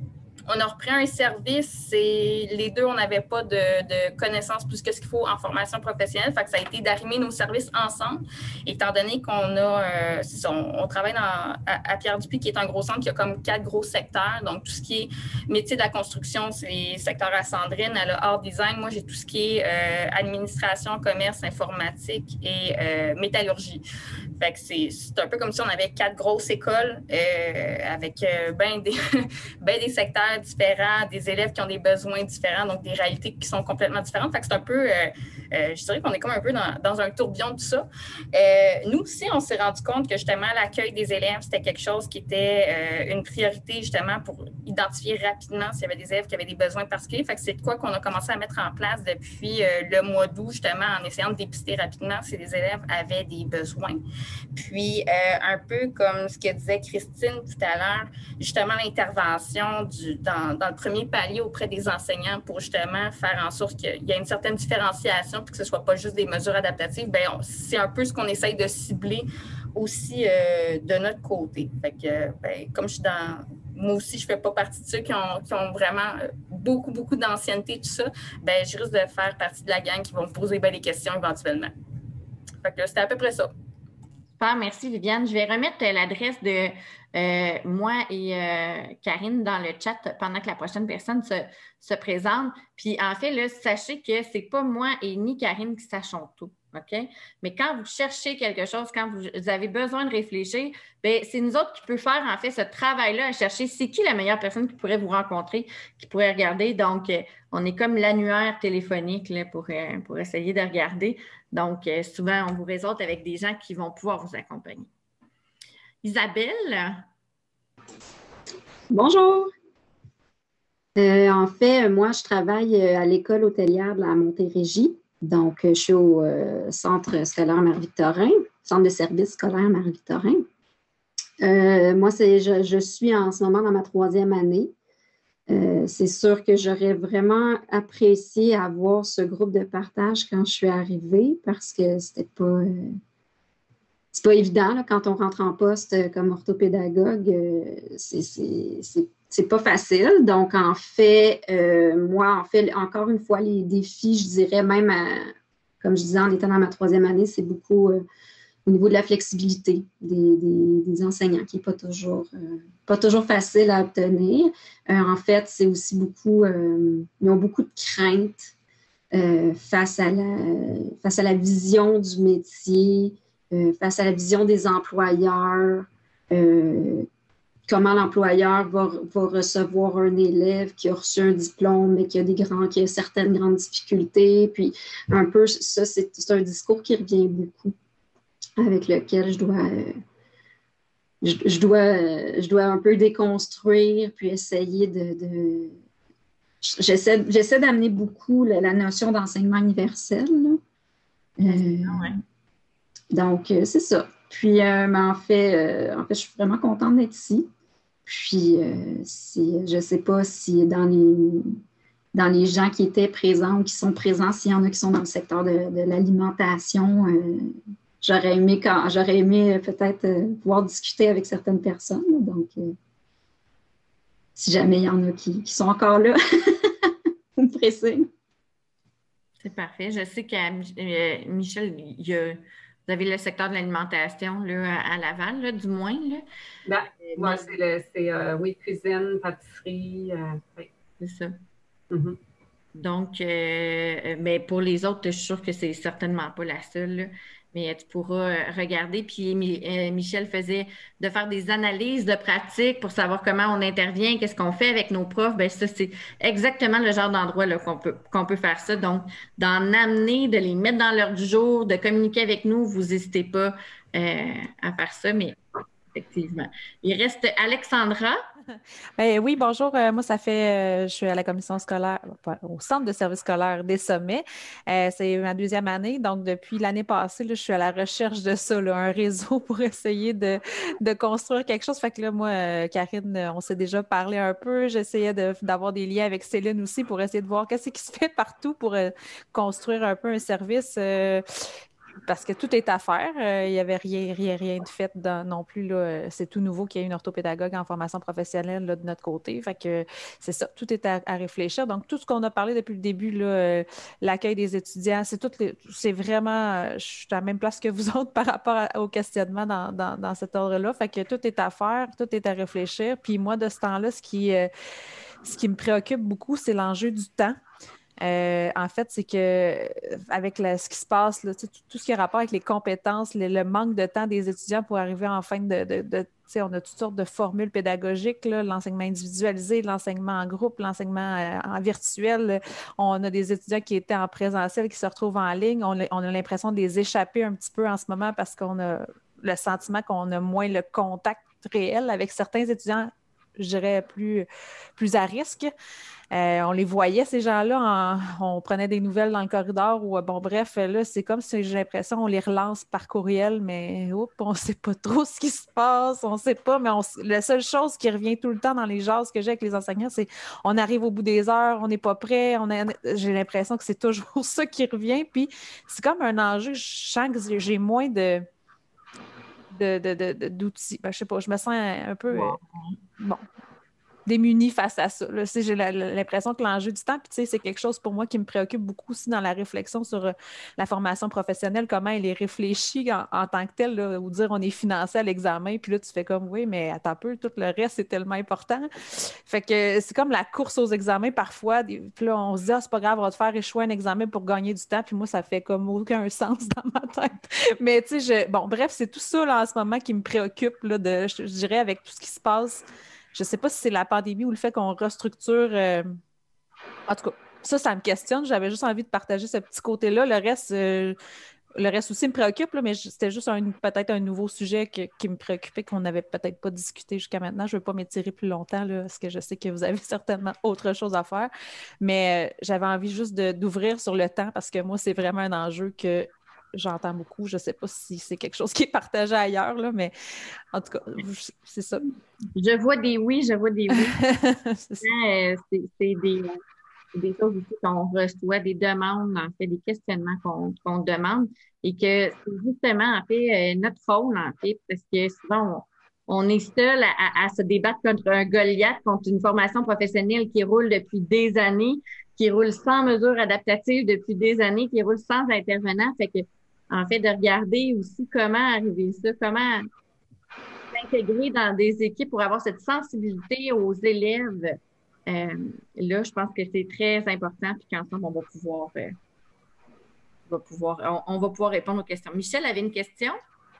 on a repris un service et les deux, on n'avait pas de, de connaissances plus que ce qu'il faut en formation professionnelle. Fait que ça a été d'arrimer nos services ensemble, étant donné qu'on a, euh, on, on travaille dans, à, à Pierre-Dupuis, qui est un gros centre qui a comme quatre gros secteurs. Donc, tout ce qui est métier de la construction, c'est les secteurs à Sandrine. Elle a art design. Moi, j'ai tout ce qui est euh, administration, commerce, informatique et euh, métallurgie. Fait que c'est, c'est un peu comme si on avait quatre grosses écoles euh, avec euh, ben des, ben des secteurs différents, des élèves qui ont des besoins différents, donc des réalités qui sont complètement différentes. Fait que c'est un peu, euh, euh, je dirais qu'on est comme un peu dans, dans un tourbillon de tout ça. Euh, nous aussi, on s'est rendu compte que justement l'accueil des élèves, c'était quelque chose qui était euh, une priorité justement pour identifier rapidement s'il y avait des élèves qui avaient des besoins particuliers. Fait que c'est de quoi qu'on a commencé à mettre en place depuis euh, le mois d'août, justement, en essayant de dépister rapidement si les élèves avaient des besoins. Puis, euh, un peu comme ce que disait Christine tout à l'heure, justement l'intervention du, dans, dans le premier palier auprès des enseignants pour justement faire en sorte qu'il y ait une certaine différenciation puis que ce ne soit pas juste des mesures adaptatives, bien, on, c'est un peu ce qu'on essaye de cibler aussi euh, de notre côté. Fait que, bien, comme je suis dans... Moi aussi, je ne fais pas partie de ceux qui ont, qui ont vraiment beaucoup, beaucoup d'ancienneté, tout ça, bien, je risque de faire partie de la gang qui vont me poser bien des questions éventuellement. Fait que c'était à peu près ça. Super, merci Viviane. Je vais remettre l'adresse de euh, moi et euh, Karine dans le chat pendant que la prochaine personne se, se présente. Puis en fait, là, sachez que ce n'est pas moi et ni Karine qui sachons tout. OK? Mais quand vous cherchez quelque chose, quand vous, vous avez besoin de réfléchir, bien, c'est nous autres qui peut faire en fait ce travail-là à chercher c'est qui la meilleure personne qui pourrait vous rencontrer, qui pourrait regarder. Donc, euh, on est comme l'annuaire téléphonique là, pour, euh, pour essayer de regarder. Donc, euh, souvent, on vous réseaute avec des gens qui vont pouvoir vous accompagner. Isabelle? Bonjour. Euh, en fait, moi, je travaille à l'école hôtelière de la Montérégie. Donc, je suis au euh, Centre scolaire Marie-Victorin, Centre de services scolaire Marie-Victorin. Euh, moi, c'est, je, je suis en ce moment dans ma troisième année. Euh, c'est sûr que j'aurais vraiment apprécié avoir ce groupe de partage quand je suis arrivée parce que c'était pas, euh, c'est pas évident là, quand on rentre en poste comme orthopédagogue. Euh, c'est, c'est, c'est C'est pas facile. Donc, en fait, euh, moi, en fait, encore une fois, les défis, je dirais même, à, comme je disais, en étant dans ma troisième année, c'est beaucoup euh, au niveau de la flexibilité des, des, des enseignants, qui n'est pas toujours, euh, pas toujours facile à obtenir. Euh, en fait, c'est aussi beaucoup, euh, ils ont beaucoup de craintes euh, face à la, face à la vision du métier, euh, face à la vision des employeurs, euh, comment l'employeur va, va recevoir un élève qui a reçu un diplôme, mais qui a, des grands, qui a certaines grandes difficultés. Puis, un peu, ça, c'est, c'est un discours qui revient beaucoup, avec lequel je dois, euh, je, je, dois, euh, je dois un peu déconstruire, puis essayer de... de j'essaie, j'essaie d'amener beaucoup la, la notion d'enseignement universel. Là. Euh, ouais. Donc, euh, c'est ça. Puis, euh, mais en fait, euh, en fait, je suis vraiment contente d'être ici. Puis, euh, c'est, je ne sais pas si dans les, dans les gens qui étaient présents ou qui sont présents, s'il y en a qui sont dans le secteur de, de l'alimentation, euh, j'aurais aimé, quand, j'aurais aimé peut-être euh, pouvoir discuter avec certaines personnes. Là, donc, euh, si jamais il y en a qui, qui sont encore là, vous me pressez. C'est parfait. Je sais qu'à euh, Michel, il y a... Vous avez le secteur de l'alimentation là, à Laval, là, du moins. Là. Ben, euh, ouais, c'est, le, c'est euh, oui, cuisine, pâtisserie. Euh, oui. C'est ça. Mm-hmm. Donc, euh, mais pour les autres, je suis sûre que c'est certainement pas la seule. Là. Mais tu pourras regarder. Puis euh, Michel faisait de faire des analyses de pratique pour savoir comment on intervient, qu'est-ce qu'on fait avec nos profs. Bien, ça, c'est exactement le genre d'endroit là, qu'on peut, qu'on peut faire ça. Donc, d'en amener, de les mettre dans l'heure du jour, de communiquer avec nous, vous n'hésitez pas euh, à faire ça. Mais effectivement. Il reste Alexandra. Bien, oui, bonjour. Euh, moi, ça fait, euh, je suis à la commission scolaire, au centre de service scolaire des Sommets. Euh, c'est ma deuxième année. Donc, depuis l'année passée, là, je suis à la recherche de ça, là, un réseau pour essayer de, de construire quelque chose. Fait que là, moi, euh, Karine, on s'est déjà parlé un peu. J'essayais de, d'avoir des liens avec Céline aussi pour essayer de voir qu'est-ce qui se fait partout pour euh, construire un peu un service. Euh, parce que tout est à faire. Euh, il n'y avait rien, rien, rien de fait dans, non plus. Là, c'est tout nouveau qu'il y ait une orthopédagogue en formation professionnelle là, de notre côté. Fait que c'est ça, tout est à, à réfléchir. Donc, tout ce qu'on a parlé depuis le début, là, euh, l'accueil des étudiants, c'est tout les, c'est vraiment, je suis à la même place que vous autres par rapport à, au questionnement dans, dans, dans cet ordre-là. Fait que tout est à faire, tout est à réfléchir. Puis moi, de ce temps-là, ce qui, euh, ce qui me préoccupe beaucoup, c'est l'enjeu du temps. Euh, en fait, c'est que avec la, ce qui se passe, là, tout, tout ce qui a rapport avec les compétences, le, le manque de temps des étudiants pour arriver en fin de... de, de on a toutes sortes de formules pédagogiques, là, l'enseignement individualisé, l'enseignement en groupe, l'enseignement euh, en virtuel. On a des étudiants qui étaient en présentiel qui se retrouvent en ligne. On a, on a l'impression de les échapper un petit peu en ce moment parce qu'on a le sentiment qu'on a moins le contact réel avec certains étudiants, je dirais, plus, plus à risque. Euh, on les voyait, ces gens-là, en, on prenait des nouvelles dans le corridor ou, bon, bref, là, c'est comme si j'ai l'impression qu'on les relance par courriel, mais oups, on ne sait pas trop ce qui se passe, on ne sait pas, mais on, la seule chose qui revient tout le temps dans les jases que j'ai avec les enseignants, c'est on arrive au bout des heures, on n'est pas prêt, on a, j'ai l'impression que c'est toujours ça qui revient, puis c'est comme un enjeu, je sens que j'ai moins de... De, de, de, d'outils. Ben, je sais pas, je me sens un peu wow. euh, bon, démunie face à ça. Là, j'ai la, l'impression que l'enjeu du temps, puis c'est quelque chose pour moi qui me préoccupe beaucoup aussi dans la réflexion sur euh, la formation professionnelle, comment elle est réfléchie en, en tant que telle, là, ou dire on est financé à l'examen, puis là tu fais comme oui, mais attends un peu, tout le reste c'est tellement important. Fait que c'est comme la course aux examens parfois, puis là on se dit ah, c'est pas grave, on va te faire échouer un examen pour gagner du temps, puis moi ça fait comme aucun sens dans ma tête. Mais tu sais, bon, bref, c'est tout ça là, en ce moment qui me préoccupe, là, de, je, je dirais, avec tout ce qui se passe. Je ne sais pas si c'est la pandémie ou le fait qu'on restructure. Euh... En tout cas, ça, ça me questionne. J'avais juste envie de partager ce petit côté-là. Le reste, euh... le reste aussi me préoccupe, là, mais c'était juste un, peut-être un nouveau sujet que, qui me préoccupait, qu'on n'avait peut-être pas discuté jusqu'à maintenant. Je ne veux pas m'étirer plus longtemps, là, parce que je sais que vous avez certainement autre chose à faire. Mais euh, j'avais envie juste de, d'ouvrir sur le temps parce que moi, c'est vraiment un enjeu que j'entends beaucoup. Je ne sais pas si c'est quelque chose qui est partagé ailleurs, là, mais en tout cas, c'est ça. Je vois des oui, je vois des oui. c'est, c'est, c'est des, des choses aussi qu'on reçoit, des demandes, en fait, des questionnements qu'on, qu'on demande et que c'est justement, en fait, notre faute, en fait, parce que souvent, on, on est seul à, à, à se débattre contre un Goliath, contre une formation professionnelle qui roule depuis des années, qui roule sans mesures adaptatives depuis des années, qui roule sans intervenants. Fait que, en fait, de regarder aussi comment arriver ça, comment s'intégrer dans des équipes pour avoir cette sensibilité aux élèves. Euh, là, je pense que c'est très important, puis qu'ensemble, on va pouvoir, euh, on va pouvoir, on, on va pouvoir répondre aux questions. Michel avait une question?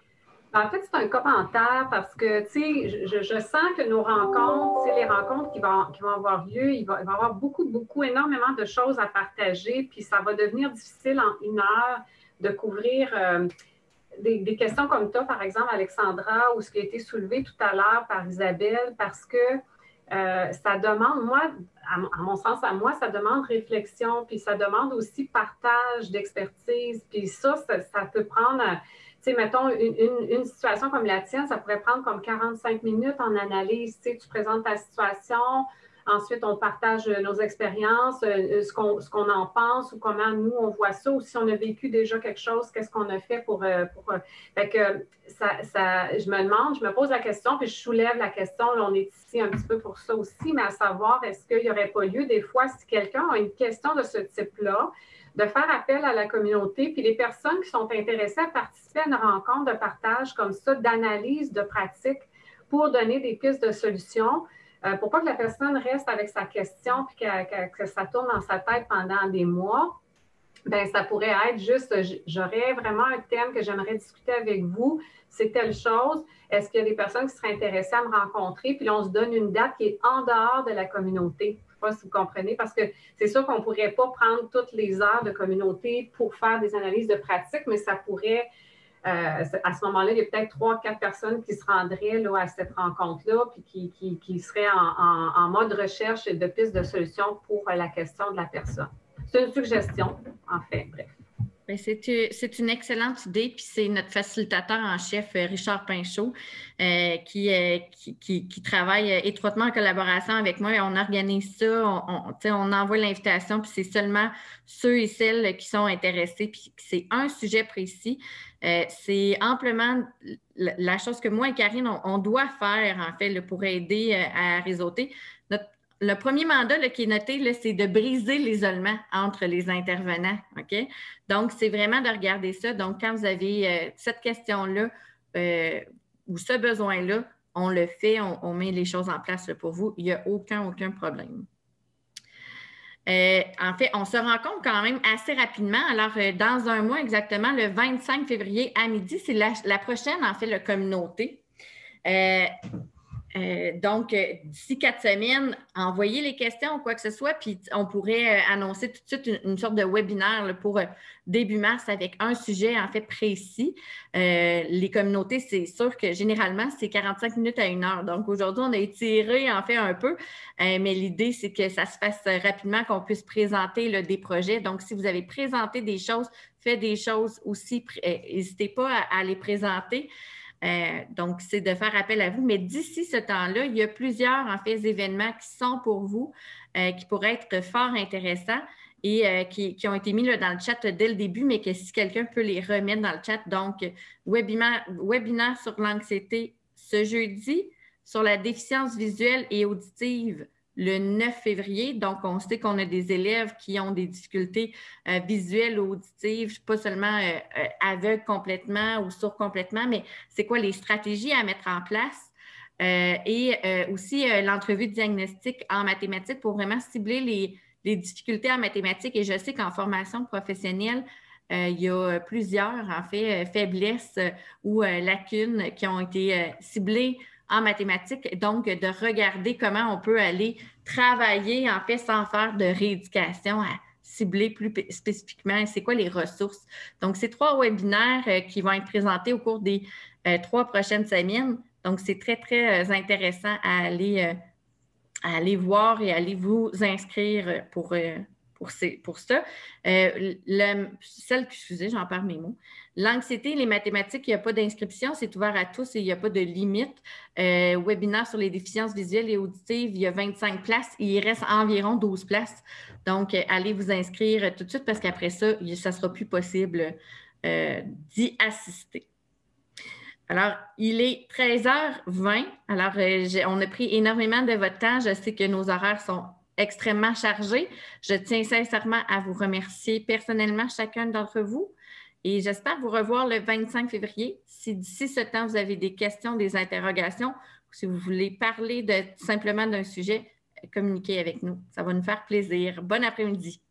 En fait, c'est un commentaire parce que, tu sais, je, je sens que nos rencontres, c'est les rencontres qui vont, qui vont avoir lieu, il va, il va y avoir beaucoup, beaucoup, énormément de choses à partager, puis ça va devenir difficile en une heure de couvrir euh, des, des questions comme ça, par exemple, Alexandra, ou ce qui a été soulevé tout à l'heure par Isabelle, parce que euh, ça demande, moi, à, à mon sens, à moi, ça demande réflexion, puis ça demande aussi partage d'expertise, puis ça, ça, ça peut prendre... Tu sais, mettons, une, une, une situation comme la tienne, ça pourrait prendre comme quarante-cinq minutes en analyse. Tu sais, tu présentes ta situation, ensuite on partage nos expériences, ce qu'on, ce qu'on en pense ou comment nous on voit ça, ou si on a vécu déjà quelque chose, qu'est-ce qu'on a fait pour... pour fait que ça, ça, je me demande, je me pose la question, puis je soulève la question, là, on est ici un petit peu pour ça aussi, mais à savoir, est-ce qu'il n'y aurait pas lieu, des fois, si quelqu'un a une question de ce type-là, de faire appel à la communauté, puis les personnes qui sont intéressées à participer à une rencontre de partage comme ça, d'analyse, de pratique, pour donner des pistes de solutions, euh, pour pas que la personne reste avec sa question, puis que, que ça tourne dans sa tête pendant des mois. Bien, ça pourrait être juste, j'aurais vraiment un thème que j'aimerais discuter avec vous, c'est telle chose. Est-ce qu'il y a des personnes qui seraient intéressées à me rencontrer? Puis là, on se donne une date qui est en dehors de la communauté. Je ne sais pas si vous comprenez, parce que c'est sûr qu'on ne pourrait pas prendre toutes les heures de communauté pour faire des analyses de pratique, mais ça pourrait, euh, à ce moment-là, il y a peut-être trois, quatre personnes qui se rendraient là, à cette rencontre-là, puis qui, qui, qui seraient en, en, en mode recherche de pistes de solutions pour la question de la personne. C'est une suggestion, en fait, bref. Ben, c'est, c'est une excellente idée, puis c'est notre facilitateur en chef, Richard Pinchot, euh, qui, euh, qui, qui, qui travaille étroitement en collaboration avec moi. On organise ça, on, on, on envoie l'invitation, puis c'est seulement ceux et celles qui sont intéressés, puis c'est un sujet précis. Euh, c'est amplement la, la chose que moi et Karine, on, on doit faire, en fait, là, pour aider euh, à réseauter. Notre Le premier mandat là, qui est noté, là, c'est de briser l'isolement entre les intervenants. OK? Donc, c'est vraiment de regarder ça. Donc, quand vous avez euh, cette question-là euh, ou ce besoin-là, on le fait, on, on met les choses en place là, pour vous. Il n'y a aucun, aucun problème. Euh, en fait, on se rencontre quand même assez rapidement. Alors, euh, dans un mois exactement, le vingt-cinq février à midi, c'est la, la prochaine, en fait, la communauté. Euh, Euh, donc, euh, d'ici quatre semaines, envoyez les questions ou quoi que ce soit, puis on pourrait euh, annoncer tout de suite une, une sorte de webinaire là, pour euh, début mars avec un sujet en fait précis. Euh, les communautés, c'est sûr que généralement, c'est quarante-cinq minutes à une heure. Donc, aujourd'hui, on a étiré en fait un peu, euh, mais l'idée, c'est que ça se fasse rapidement, qu'on puisse présenter là, des projets. Donc, si vous avez présenté des choses, fait des choses aussi, euh, n'hésitez pas à, à les présenter. Euh, donc, c'est de faire appel à vous. Mais d'ici ce temps-là, il y a plusieurs, en fait, événements qui sont pour vous, euh, qui pourraient être fort intéressants et euh, qui, qui ont été mis là, dans le chat dès le début, mais que si quelqu'un peut les remettre dans le chat. Donc, webinaire, webinaire sur l'anxiété ce jeudi, sur la déficience visuelle et auditive le neuf février. Donc, on sait qu'on a des élèves qui ont des difficultés euh, visuelles ou auditives, pas seulement euh, euh, aveugles complètement ou sourds complètement, mais c'est quoi les stratégies à mettre en place? Euh, et euh, aussi euh, l'entrevue de diagnostic en mathématiques pour vraiment cibler les, les difficultés en mathématiques. Et je sais qu'en formation professionnelle, euh, il y a plusieurs, en fait, euh, faiblesses euh, ou euh, lacunes qui ont été euh, ciblées en mathématiques, donc de regarder comment on peut aller travailler, en fait, sans faire de rééducation, à cibler plus spécifiquement c'est quoi les ressources. Donc, c'est trois webinaires euh, qui vont être présentés au cours des euh, trois prochaines semaines. Donc, c'est très, très euh, intéressant à aller, euh, à aller voir et à aller vous inscrire pour, euh, pour, ces, pour ça. Euh, le, celle que je faisais, j'en perds mes mots. L'anxiété et les mathématiques, il n'y a pas d'inscription, c'est ouvert à tous et il n'y a pas de limite. Euh, webinaire sur les déficiences visuelles et auditives, il y a vingt-cinq places et il reste environ douze places. Donc, euh, allez vous inscrire tout de suite parce qu'après ça, ça ne sera plus possible euh, d'y assister. Alors, il est treize heures vingt. Alors, euh, on a pris énormément de votre temps. Je sais que nos horaires sont extrêmement chargés. Je tiens sincèrement à vous remercier personnellement, chacun d'entre vous. Et j'espère vous revoir le vingt-cinq février. Si d'ici ce temps, vous avez des questions, des interrogations, ou si vous voulez parler de, simplement d'un sujet, communiquez avec nous. Ça va nous faire plaisir. Bon après-midi.